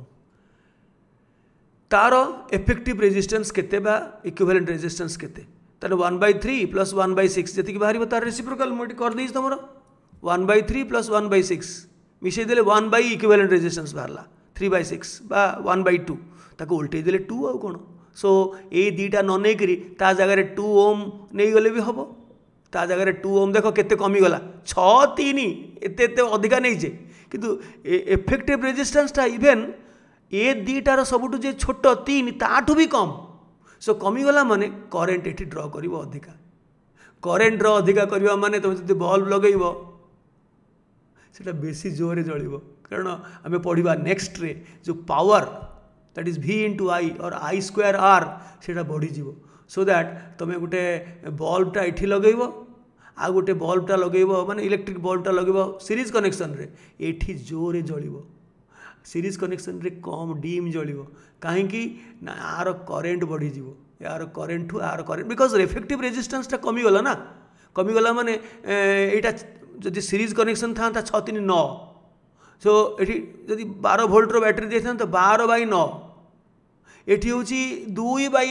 तार इफेक्टिव रेजिस्टेंस केते बा इक्विवेलेंट रेजिस्टेंस केते तार one by three plus one by six जति बाहर तार रेसिप्रोकल मोटी कर देइछ तमरो one by three plus one by six मिसई देले वन बाय इक्विवेलेंट रेजिस्टेंस बाहरला थ्री बाय सिक्स बा वन बाय टू ताको उल्टे देले टू आउ कोन सो ए दीटा न नै करी ता जगह रे टू ओम नै गले भी हबो ता जगह रे टू ओम देखो केते कमी गला छ तीन एते एते अधिका नै जे किंतु इफेक्टिव रेजिस्टेंस ता इवन ए दीटार सबुठु जे छोट तीन ताठू भी कम सो कमीगला माने करेन्ट एठी ड्र करिवो अधिका करेन्ट ड्र अधिका करिवा माने तुम जदि बल्ब लगेइबो सेटा बेसी जोरे जळिबो कारण आमे पढिबा नेक्स्ट रे जो power that is v into I और आई स्क्वायर आर सेटा बढ़ी जीवो सो दैट तुम गोटे बल्बटा एठी लगेइबो आ गोटे बल्बटा लगेइबो माने इलेक्ट्रिक बल्बटा लगेइबो सीरीज कनेक्शन रे एठी जोरे जळिबो सीरीज कनेक्शन रे कम डीम जळिबो काहेकि ना आर करेन्ट बढ़ी जीवो यार करेन्ट ठू आर करेन्ट बिकॉज इफेक्टिव रेजिस्टेंस टा कमी गला ना कमी गला माने एटा जदि सीरीज कनेक्शन था छः तीन नौ सो ये जदि बारह भोल्ट रो बैटरी दे था तो बारह बै नौ एटी हूँ दुई बै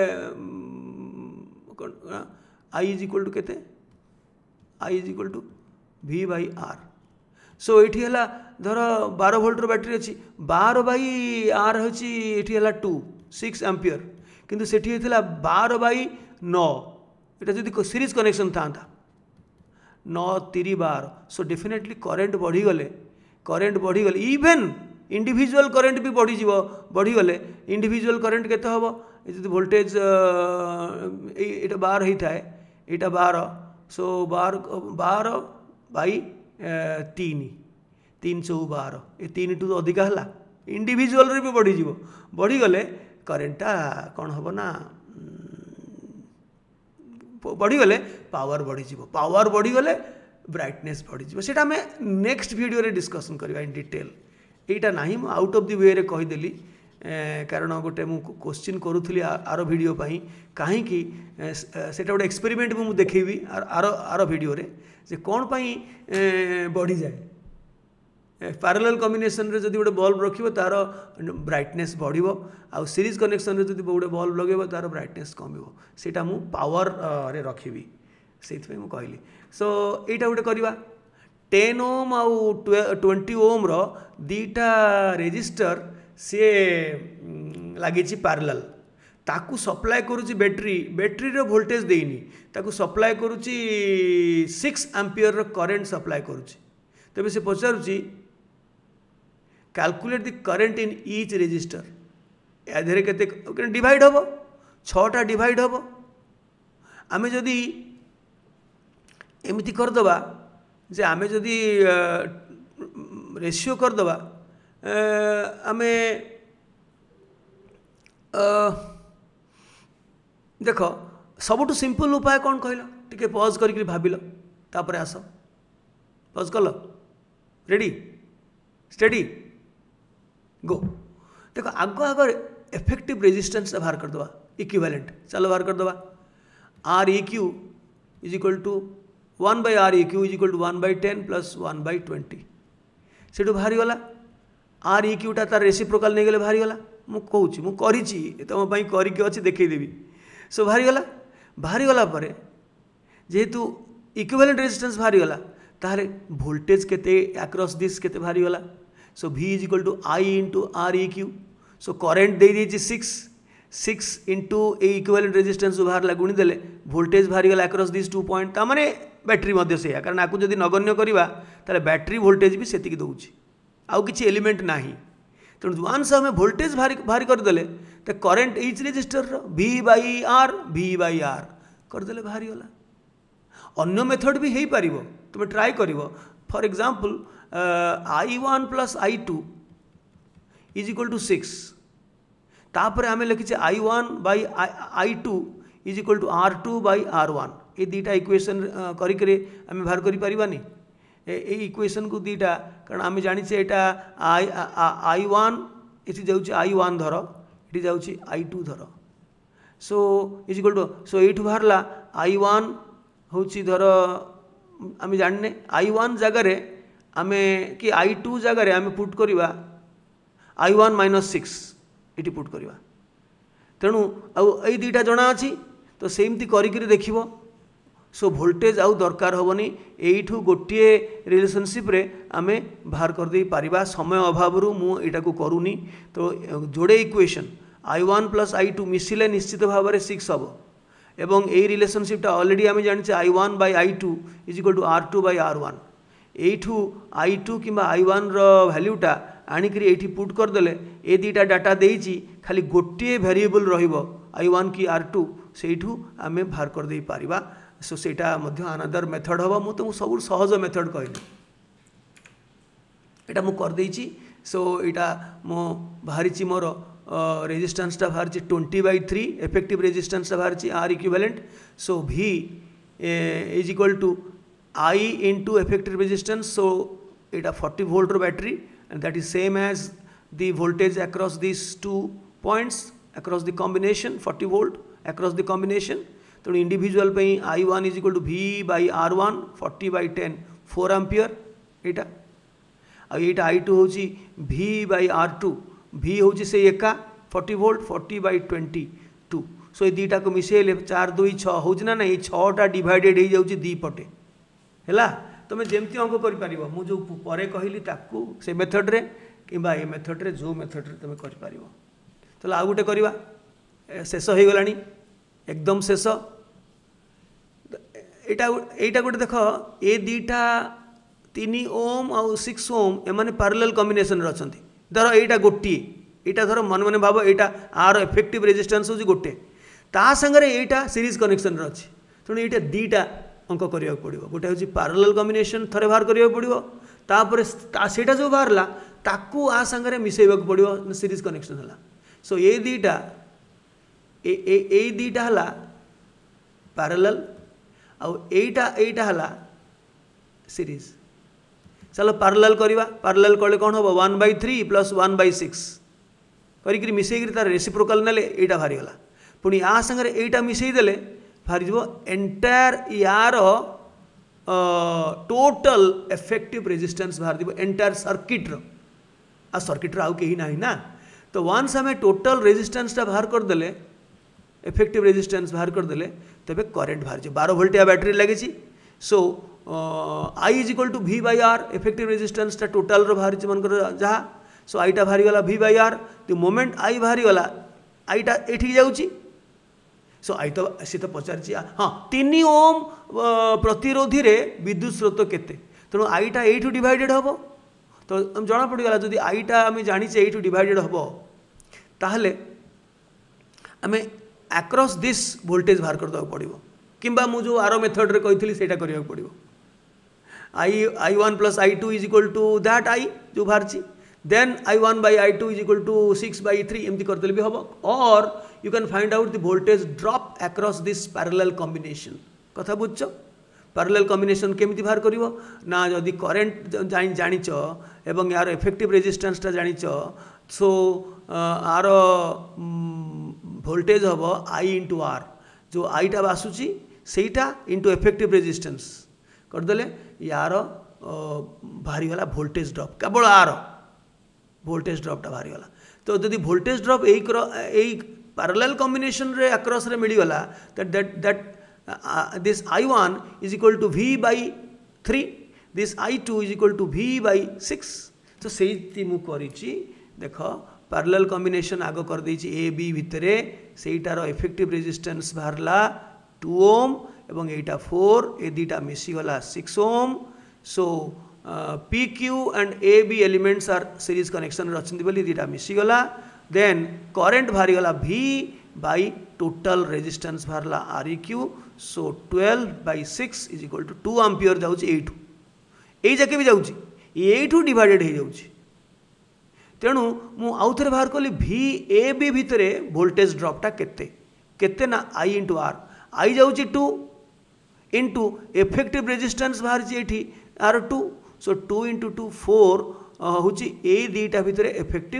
आई इज इक्वल टू केते I is equal to V by R so ये है धर बारह भोल्ट रो बैटरी अच्छी बारह बै आर हूँ टू सिक्स एम्पियर किंतु सेठी होता बारह बै नौ यहाँ जदि सीरीज कनेक्शन था नौ तीन बार सो डेफिनेटली करेन्ट बढ़ीगले करेन्ट बढ़ीगले इवेन इंडिविजुअल करेन्ट भी बढ़ी जीवो बढ़ीगले इंडिविजुअल करेन्ट केते हबो जदि वोल्टेज एटा बार होता है एटा बार सो बार बार बाई तीन तीन चौ बार ये तीन टू अधिका है इंडिविजुअल रे भी बढ़ी जीवो बढ़ीगले करेन्टा कौन हम ना बढ़ीगले पावर बढ़ीज पावर बढ़ीगले ब्राइटनेस बढ़ीज से आम नेक्स्ट वीडियो रे डिस्कसन करवा इन डिटेल यहाँ ना मु आउट ऑफ द वे रे कहीदेली कारण गोटे मु क्वेश्चन करूली आर वीडियो पाई कहीं सेटा गोटे एक्सपेरिमेंट मु देखेबी आर आर वीडियो रे जे कौन पाई बढ़ी जाए पैरेलल कॉम्बिनेशन रे जदि गोटे बल्ब रखिबो तार ब्राइटनेस बढ़िबो आउ सीरीज कनेक्शन रे जदि गोटे बल्ब लगेबो तार ब्राइटनेस कमिबो सेटा मु पावर रे रखिबी सेथ पे मु कहली सो एटा गोटे करबा टेन ओम आउ ट्वेंटी ओम रो दीटा रेजिस्टर से लागिछि पैरेलल ताकू सप्लाई करूची बैटरी बैटरी रो वोल्टेज देइनी ताकू सप्लाई करूची सिक्स एम्पियर रो करंट सप्लाई करूची तबे से पचारुची calculate the current in each resistor याधरे केते डिवाइड हबो छटा डिवाइड हबो आमे जदि एमिति कर दबा जे आमे जदि रेशियो कर दबा आमे देख सबुठु सिंपल उपाय कौन कहल टिके पॉज करके भाविल तापर आस पॉज कल रेडी स्टेडी गो देख आग आग इफेक्टिव रेजिस्टेंस बाहर कर दवा इक्विवेलेंट चलो बाहर कर दवा R E Q is equal to one by R E Q is equal to one by ten plus one by twenty से बाहरी गला आर ई क्यूटा तार रेसिप्रोकाल नहीं गले बाहरी गला मु कहूँ मु करिछि तुम पई करिके अछि देखैदेबी सो बाहरी गला बाहरी गला परे जेहेतु इक्विवेलेंट रेजिस्टेंस बाहरी गला तारे वोल्टेज केते अक्रॉस दिस केते बाहरी गला so V is equal to I into R E Q so current दे दी six six into a equivalent resistance बाहर लगुणी देले वोल्टेज बाहरी गला अक्रॉस दिस टू पॉइंट ता माने बैटरी मध्य से कारण आपको जदि नगण्य करवा ताले बैटरी वोल्टेज भी सेतिकी दउची आउ किछि एलिमेंट नाही तेणु वान्स आम वोल्टेज भारी भारी करदेले तो current each resistor V by R V by R करदेले बाहरी गला अन्य मेथड भी हो पार तुम ट्राए कर for example I one plus I two is equal to six तापर आम लिखीचे I one by I two is equal to R two by R one ये दुईटा इक्वेशन करिकरे आम बाहर करि परिबानी ए इक्वेशन को दुईटा कारण आम जाचे यहाँ आई आई वन ये जाऊँ आई वन धर ये जाऊँ आई टू धर so is equal to so ये बाहरला आई वन हूँ धर आम जाने आई वन जगार आम कि आई टू जगार आम पुट करवा आई वन माइनस सिक्स ये पुट करवा तेणु आई दुईटा जना अच्छी तो सेमती करी देख सो वोल्टेज आउ दरकार हेनी यू गोटे रिलेशनशिप रे आम बाहर कर दे पारिबा समय अभाव मुझा करूनी तो जोड़े equation I one plus I two मिसिले निश्चित भाव में सिक्स हम एवं यही रिलेशनशिपटा अलरेडी आम जाने I one by I two is equal to R two by R one you I two कि आई वन रैल्यूटा आणिक ये पुट करदे ये दुईटा डाटा देती खाली गोटे भेरिएबल रही वन कि आर टू से आम बाहर कर दे पारिबा सो सेटा मध्य अनदर मेथड हम मु तुमको सब सहज मेथड कहली एटा मु कर देछि सो एटा मो बाहरी मोर रेजिस्टेंसटा बाहरी ट्वेंटी बै थ्री इफेक्टिव रेजिस्टेंसटा बाहरी R equivalent so V is equal to I into effective resistance so एटा फोर्टी वोल्ट रो battery and that is same as the voltage across this two points across the combination forty volt across the combination तो इंडिविजुअल पे I one is equal to V by R one forty by ten four ampere यहाँ आईटा आई टू हूँ भी बै आर टू भी हूँ से एका forty volt forty by twenty two so ये दुईटा को मिसेले चार दुई छः हूँ ना ना छटा डिवाइडेड हो जाऊँगी दी पटे है तुम जमती अंक कर मुझे पर कहली ताकू से मेथड रे किंबा ए मेथड रे जो मेथड रे तुम कर तो आउ गोटे करवा शेष हो गला एकदम शेष एटा एटा गोटे देख ए दुईटा तीन ओम आउ सिक्स ओम एमाने पैरेलल कॉम्बिनेशन रे अछंती धर एटा गोटे एटा धर मन मन भाव एटा आर इफेक्टिव रेजिस्टेंस हो गोटे ता संगे एटा सीरीज कनेक्शन रे अछि तेणु एटा दुईटा अंक करिया पड़िबो गोटे हूँ पैरेलल कॉम्बिनेशन थरे बाहर करिया पड़िबो तापर सेटा जो बाहरला ताकू आ संगे मिसेइबा पड़िबो सीरीज कनेक्शन हला सो ए दुईटा ए दुईटा हला पैरेलल आउ एटा एटा हला सीरीज चलो पैरेलल करवा पैरेलल कले कौन हम one by three plus one by six करी मिसेक तार रेसिप्रोकाल नेले एटा बाहरी गला पुणी आ संगे एटा मिसई देले बाहरी जो एंटायर यार टोटल इफेक्टिव रेजिस्टेंस बाहर दिबो एंटायर सर्किट रो आ सर्किट रो आउ केही नाही ना तो वन्स आम टोटल रेजिस्टेंसटा बाहर कर देले इफेक्टिव रेजिस्टेंस बाहर कर देले तबे करेंट बाहर जो बारह वोल्टिया बैटरी लगी so I is equal to V by R effective रेजिस्टेंसटा टोटाल रो बाहर मन जहाँ सो आईटा बाहरी गला V by R the moment I बाहरी गला आईटा एठी जाउची सो आई तो सी तो पचार हाँ तीन ओम प्रतिरोधी रे विद्युत स्रोत केते तेणु आईटा एठू डिवाइडेड हम तो जना पड़गला जदि आईटा आम जाचे एठू डिवाइडेड हम ताहले आम अक्रॉस दिस वोल्टेज बाहर करदे पड़ो किंबा मु जो आर मेथड रे कही सेटा करिया पड़ो I I one plus I two is equal to that I जो बाहर then I one by I two is equal to six by three एमती करदे भी हम और you can find out the voltage drop across this parallel combination कथा बुझ पैरेलल कॉम्बिनेशन केमिति बाहर करिवो ना जदि करेंट जानिच एवं यार इफेक्टिव रेजिस्टेंसटा जानिच सो आर वोल्टेज हम आई इंटू आर जो आईटा बासुची सेटा इंटू इफेक्टिव रेजिस्टेंस करदे यार बाहरी गला वोल्टेज ड्रॉप केवल आर वोल्टेज ड्रॉपटा बाहरी गला तो जदि वोल्टेज ड्रॉप यही पैरेलल कॉम्बिनेशन रे अक्रॉस रे मिली गला that that that this I one is equal to V by three this I two is equal to V by six तो से मु करिछि देख पैरेलल कॉम्बिनेशन आग कर देछि ए बी भितरे सेटार इफेक्टिव रेजिस्टेंस बाहरला टू ओम एवं एटा फोर ए दुईटा मिसीगला six ohm so P Q and A B elements are series connection अच्छी बोली दुईटा मिसीगला देन करेंट बाहरी गला भी बाई टोटल रेजिस्टेंस बाहरला R E Q so twelve by six is equal to two ampere जाऊँगी एठू यही जाके भी जाऊँगी एठू डिवाइडेड हो जाऊँगी तेणु मु आउ थे बाहर कली भी ए बी भितरे वोल्टेज ड्रॉपटा केते केते ना आई इंटू आर आई जाऊँगी टू इंटू इफेक्टिव रेजिस्टेंस बाहर ये R two so two into two four हूँ ए दुईटा भितर effective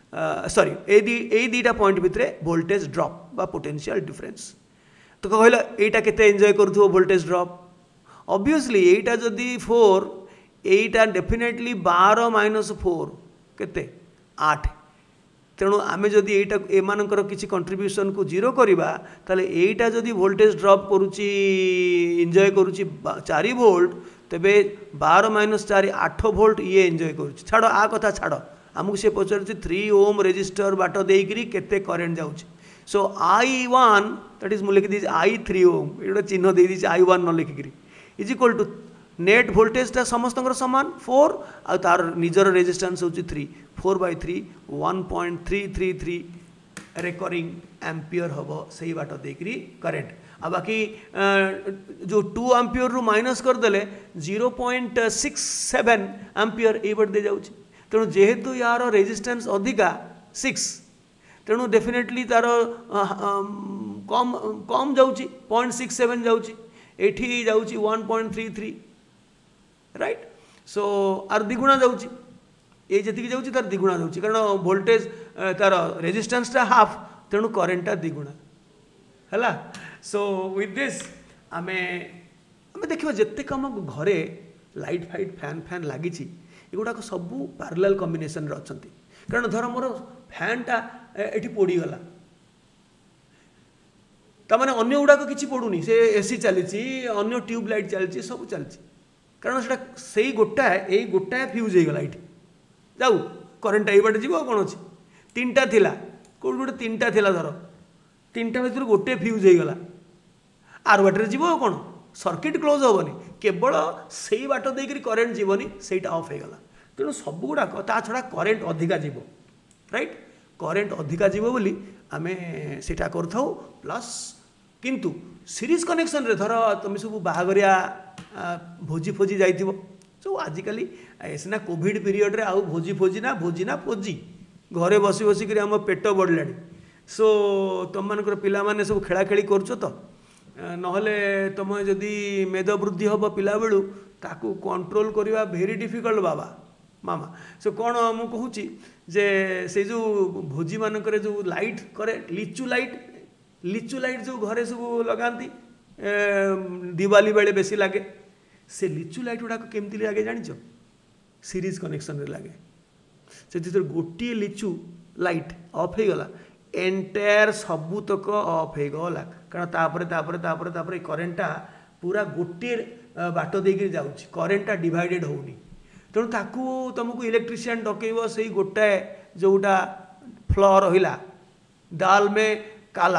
sorry A D A दीटा पॉइंट भितर वोल्टेज ड्रॉप बा पोटेंशियल डिफरेंस तो कहल एटा केते एंजॉय करूथो वोल्टेज ड्रॉप ऑब्वियसली एटा जदी फोर एटा डेफिनेटली बारह माइनस फोर केते आठ तेणु आमे जदि एटा एमानकर किसी कंट्रीब्यूशन को जीरो करिबा ताले एटा जदि वोल्टेज ड्रॉप करूची एंजॉय करूची चार वोल्ट तेबे बारह माइनस चार आठ वोल्ट ये एंजॉय करूची छाड़ आ कथा छाड़ आमको से पचार थ्री ओम रेजिस्टर बाट देकरी केते करेंट जाउची so I one that is मु लिखि दी आई थ्री ओम एटा चिन्ह दे दी आई वन न लिखिकरी इज इक्वल टू नेट वोल्टेजटा समस्त सामान फोर आ तार निजर रेजिस्टेंस होची three four by three one point three three three recurring ampere हम से बाट देकरी करेंट आ बाकी जो टू एम्पियर रु माइनस करदे zero point six seven ampere ये बट दे जाउची तेणु जेहेतु यार रेजिस्टेंस अधिका सिक्स तेणु डेफिनेटली तार कम कम जाउची पॉइंट सिक्स सेवेन जाउची एठी जाउची one point three three right so आर द्विगुणा जाउची ये जी जाऊँगी तार द्विगुणा जाऊँगी कारण वोल्टेज तार रेजिस्टेंसटा हाफ तेणु करेंटा द्विगुणा है सो विथ दिस आमे आमे देखिए जिते कम घरे लाइट फाइट फैन फैन लगी एगुड़ाक सबू पैरेलल कॉम्बिनेशन रे अछंती कारण धर मोर फैनटा एठी पोड़ीगला तामाने अन्य गुड़ाक किसी पड़ूनी से एसी चली अन्य ट्यूब लाइट चलती सब चलती कारण से सही गोटाए यही गोटाए फ्यूज होगला ये जाऊ करेंट ये बाटे जीव कौन अच्छी तीन टा थिला कौट गोटे तीन टा थिला धर तीन टा भर गोटे फ्यूज होगला आर बाटे जीव कौन सर्किट क्लोज हेनी केवल से बाट देकर करेंट जीवनी से ऑफ होगला तेणु सब गुड़ाक ता छड़ा करेंट अधिका जीव राइट करेंट अधिका जीव बोली आमे सेटा करथौ प्लस किंतु सीरीज कनेक्शन रे धर तुम सब बाहागरिया भोजी फोजी जाइथिबो सब आजिकल सीना कोविड पीरियड रे आउ भोजी फोजी ना भोजी ना फोजी घरे बसी बसी कर आम पेट बढ़लानी सो तुम मानकर पिला माने सब खेला खेली करछ तो नहले तुम जदि मेद वृद्धि हम पिला बेलू ताकू कंट्रोल करवा भेरी डिफिकल्ट बाबा मामा सो कौन मु कहूँ जे से जो भोजी मानकर जो लाइट करे लिचु लाइट लिचु लाइट जो घरे सब लगाती दिवाली बेले बेसी लगे से लिचु लाइट गुड़ाक केमती लगे जानिछ सीरीज कनेक्शन रे लगे से गोटे लिचु लाइट ऑफ हो गला एंटायर सबूतक ऑफ हो गला कारण तापरे तापरे तापरे तापरे करेंटा पूरा गोटे बाट देकर जाउछि करेंटा डिवाइडेड होनी तेणु ताकू तुमको इलेक्ट्रीशियन डकैब से गोटाए जोटा फ्लॉ रहा दाल में काला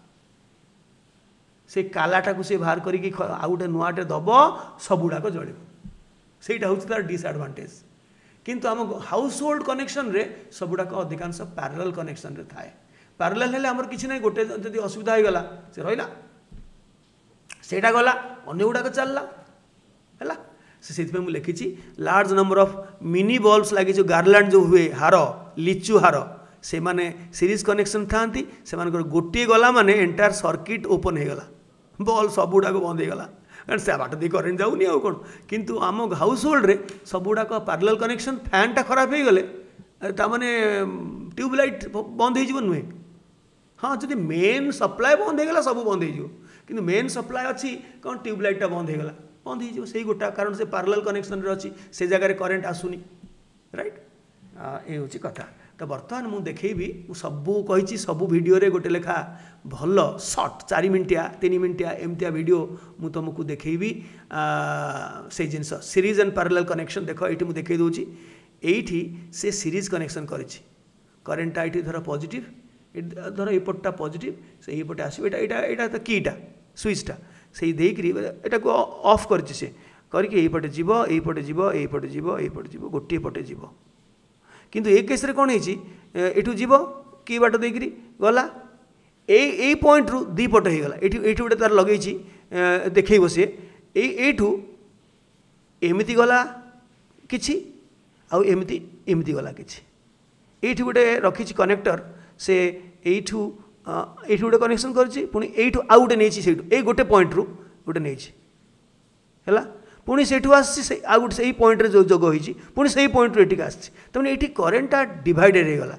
से कालाटा को से बाहर करिकी आ गोटे नुआटे दब सबुड़ाक जल से तार डिसएडवांटेज किंतु आम हाउस होल्ड कनेक्शन रे सबुड़ाक अधिकांश पैरेलल कनेक्शन रे थाए पैरेलल हेले हमर किछि नै गोटे जदि असुविधा हो गला से रहिला सेटा गला अन्य गुड़ाक चलला हैला से मैं लिखी large number of mini bulbs लगी जो गार्लैंड जो हुए हार लिचु हार से माने सीरीज कनेक्शन था से गोटे गला माने एंटायर सर्किट ओपन हो गला बल्ब सब गुड़ाक बंद हो गला कारण से बाट दे करेंट जाऊनी आ कौन किंतु आम हाउस होल्ड रे सब गुड़ाक पैरेलल कनेक्शन फैनटा खराब हो गले ताने ट्यूबलाइट बंद हो नुहे हाँ जब मेन सप्लाय बंद हो गला सब बंद हो कि मेन सप्लाय अच्छी कौन ट्यूबलाइटा बंद हो गला बंद हो से गोटा कारण से पैरेलल कनेक्शन रे अच्छी से जगह करेंट आसुनी राइट ये हूँ कथा तो बर्तमान मुझे देखी सबू कही सबू वीडियो रे गोटे लेखा भल सर्ट चार मिनिटिया तीन मिनिटिया एमतिया वीडियो मु तुमको देखी से जिनस सीरीज एंड पैरेलल कनेक्शन देख ये मुझे देखई दूची ये से सीरीज कनेक्शन करेंट करेंटा ये धर पॉजिटिव धर एपटा पॉजिटिव से यपटे आसो यहाँ तो कीटा स्विचटा से देकर यहाँ को ऑफ कर करके यपटे जीव यपटे जीव यपटे जीव यपटे जीव गोटे पटे जीव किंतु ए केस रे कौन होठू जीव कि बाट देकर गला यही पॉइंट रु दी पट हो गला ये गोटे तार लगे देखो सी यू एमती गला कि आमती एमती गला कि गोटे रखी कनेक्टर से यू ये गोटे कनेक्शन करी पुणी यू आउ गोटे नहीं गोटे पॉइंट रु गोटे नहीं है पुणी से आ गोटे से पॉइंट रे जो जग होती पुणी से पॉइंट रू ये आसी ये करेंटा डिवाइडेड हो गला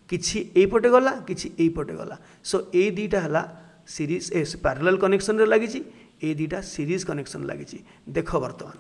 किछि एई पटे गला किछि एई पटे गला सो ए दीटा हला सीरीज ए पैरेलल कनेक्शन रे लागिछि ए दीटा सीरीज कनेक्शन लागिछि देखो वर्तमान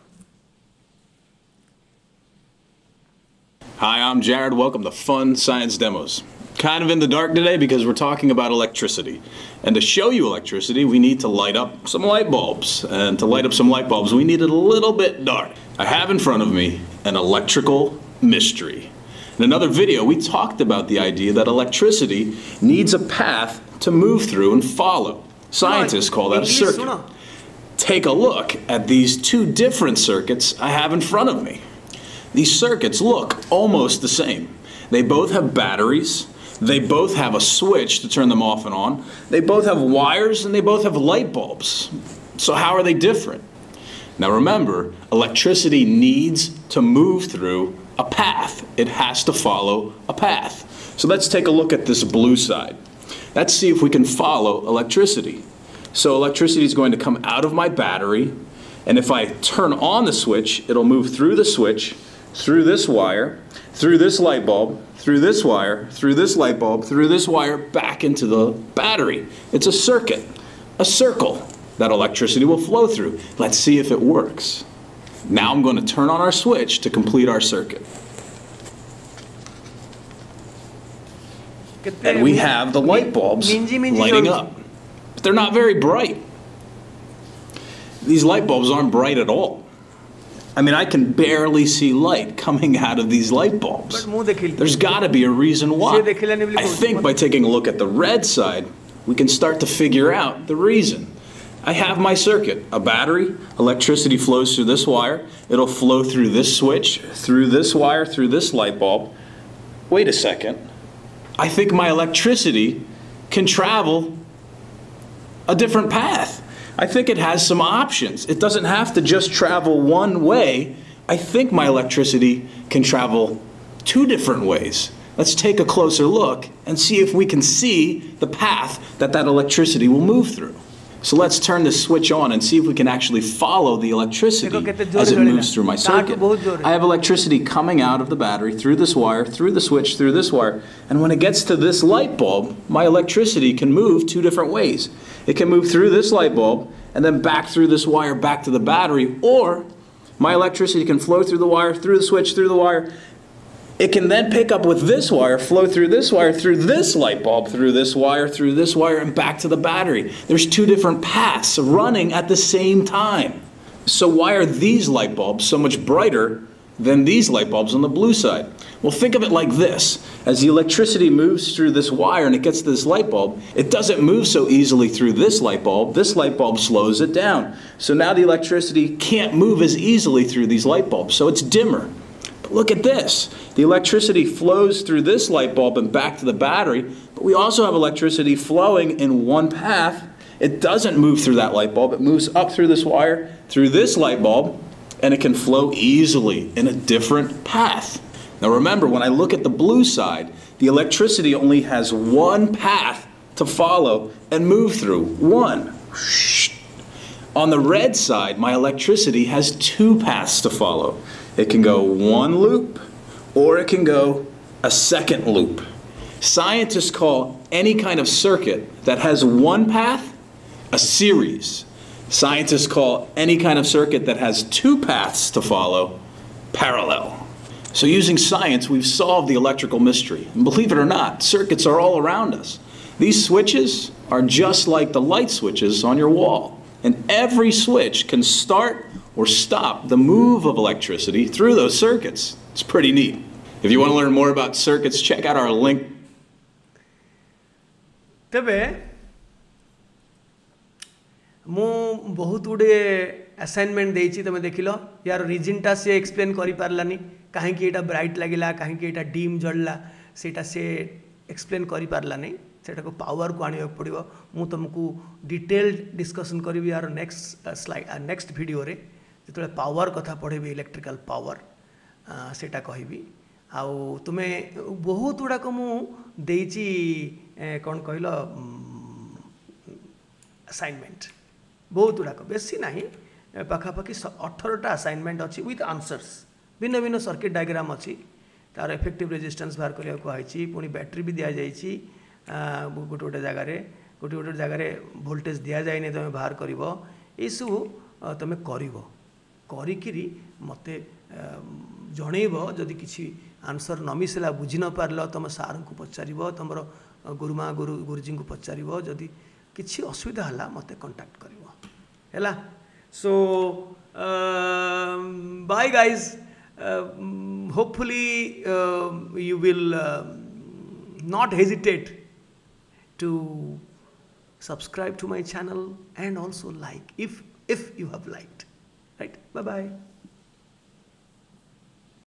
Hi, I'm Jared. Welcome to Fun Science Demos. Kind of in the dark today because we're talking about electricity. And to show you electricity, we need to light up some light bulbs. And to light up some light bulbs, we need it a little bit dark. I have in front of me an electrical mystery. In another video, we talked about the idea that electricity needs a path to move through and follow. Scientists call that a circuit. Take a look at these two different circuits I have in front of me. These circuits look almost the same. They both have batteries. They both have a switch to turn them off and on. They both have wires and they both have light bulbs. So how are they different? Now remember, electricity needs to move through a path. It has to follow a path. So let's take a look at this blue side. Let's see if we can follow electricity. So electricity is going to come out of my battery, and if I turn on the switch, it'll move through the switch, through this wire, through this light bulb, through this wire, through this light bulb, through this wire, back into the battery. It's a circuit, a circle that electricity will flow through. Let's see if it works. Now I'm going to turn on our switch to complete our circuit. And we have the light bulbs lighting up. But they're not very bright. These light bulbs aren't bright at all. I mean, I can barely see light coming out of these light bulbs. There's got to be a reason why. I think by taking a look at the red side, we can start to figure out the reason. I have my circuit, a battery, electricity flows through this wire, it'll flow through this switch, through this wire, through this light bulb. Wait a second. I think my electricity can travel a different path. I think it has some options. It doesn't have to just travel one way. I think my electricity can travel two different ways. Let's take a closer look and see if we can see the path that that electricity will move through. So let's turn this switch on and see if we can actually follow the electricity as it moves through my circuit. I have electricity coming out of the battery through this wire, through the switch, through this wire, and when it gets to this light bulb, my electricity can move two different ways. It can move through this light bulb and then back through this wire back to the battery, or my electricity can flow through the wire, through the switch, through the wire. It can then pick up with this wire, flow through this wire, through this light bulb, through this wire, through this wire, and back to the battery. There's two different paths running at the same time. So why are these light bulbs so much brighter than these light bulbs on the blue side? Well, think of it like this. As the electricity moves through this wire and it gets to this light bulb, it doesn't move so easily through this light bulb. This light bulb slows it down. So now the electricity can't move as easily through these light bulbs, so it's dimmer. But look at this. The electricity flows through this light bulb and back to the battery, but we also have electricity flowing in one path. It doesn't move through that light bulb. It moves up through this wire, through this light bulb, and it can flow easily in a different path. Now remember, when I look at the blue side, the electricity only has one path to follow and move through. One. On the red side, my electricity has two paths to follow. It can go one loop, or it can go a second loop. Scientists call any kind of circuit that has one path a series. Scientists call any kind of circuit that has two paths to follow parallel. So using science, we've solved the electrical mystery. And believe it or not, circuits are all around us. These switches are just like the light switches on your wall. And every switch can start or stop the move of electricity through those circuits. It's pretty neat. If you want to learn more about circuits, check out our link. तबे मु बहुत गुड़े असाइनमेंट देइछि तमे देखिलो यार रीजनटा से एक्सप्लेन करि पारलानी काहे कि एटा ब्राइट लागिला काहे कि एटा डिम जळला सेटा से एक्सप्लेन करि पारला नै सेटा को पावर को आनियो पड़िबो मु तुमको डिटेल्ड डिस्कशन करिवि यार नेक्स्ट स्लाइड नेक्स्ट वीडियो रे जतले पावर कथा पढेबि इलेक्ट्रिकल पावर सेटा कहिबि आउ तुमे बहुत गुडा को मु देइछि कोन कहलो असाइनमेंट बहुत गुडा को बेसी नाही पाखापाखि अठारह टा असाइनमेंट अच्छी विथ आंसर्स भिन्न भिन्न सर्किट डायग्राम अच्छी तार इफेक्टिव रेजिस्टेंस बाहर करिया कहछि पुनी बैटरी भी दिया जाइछि गोटे गोटे जगार गोटे गोटे जगार वोल्टेज दिया जाए तुम बाहर कर सब तुम कर मत जनइब जदि किसी आंसर न मिसला बुझी न पार तुम सार को पचार तुम गुरुमा गुरु गुरुजी को पचार जदि किसी असुविधा है मत कंटाक्ट कर so bye guys hopefully you will not hesitate to subscribe to my channel and also like if if you have liked, right? Bye bye.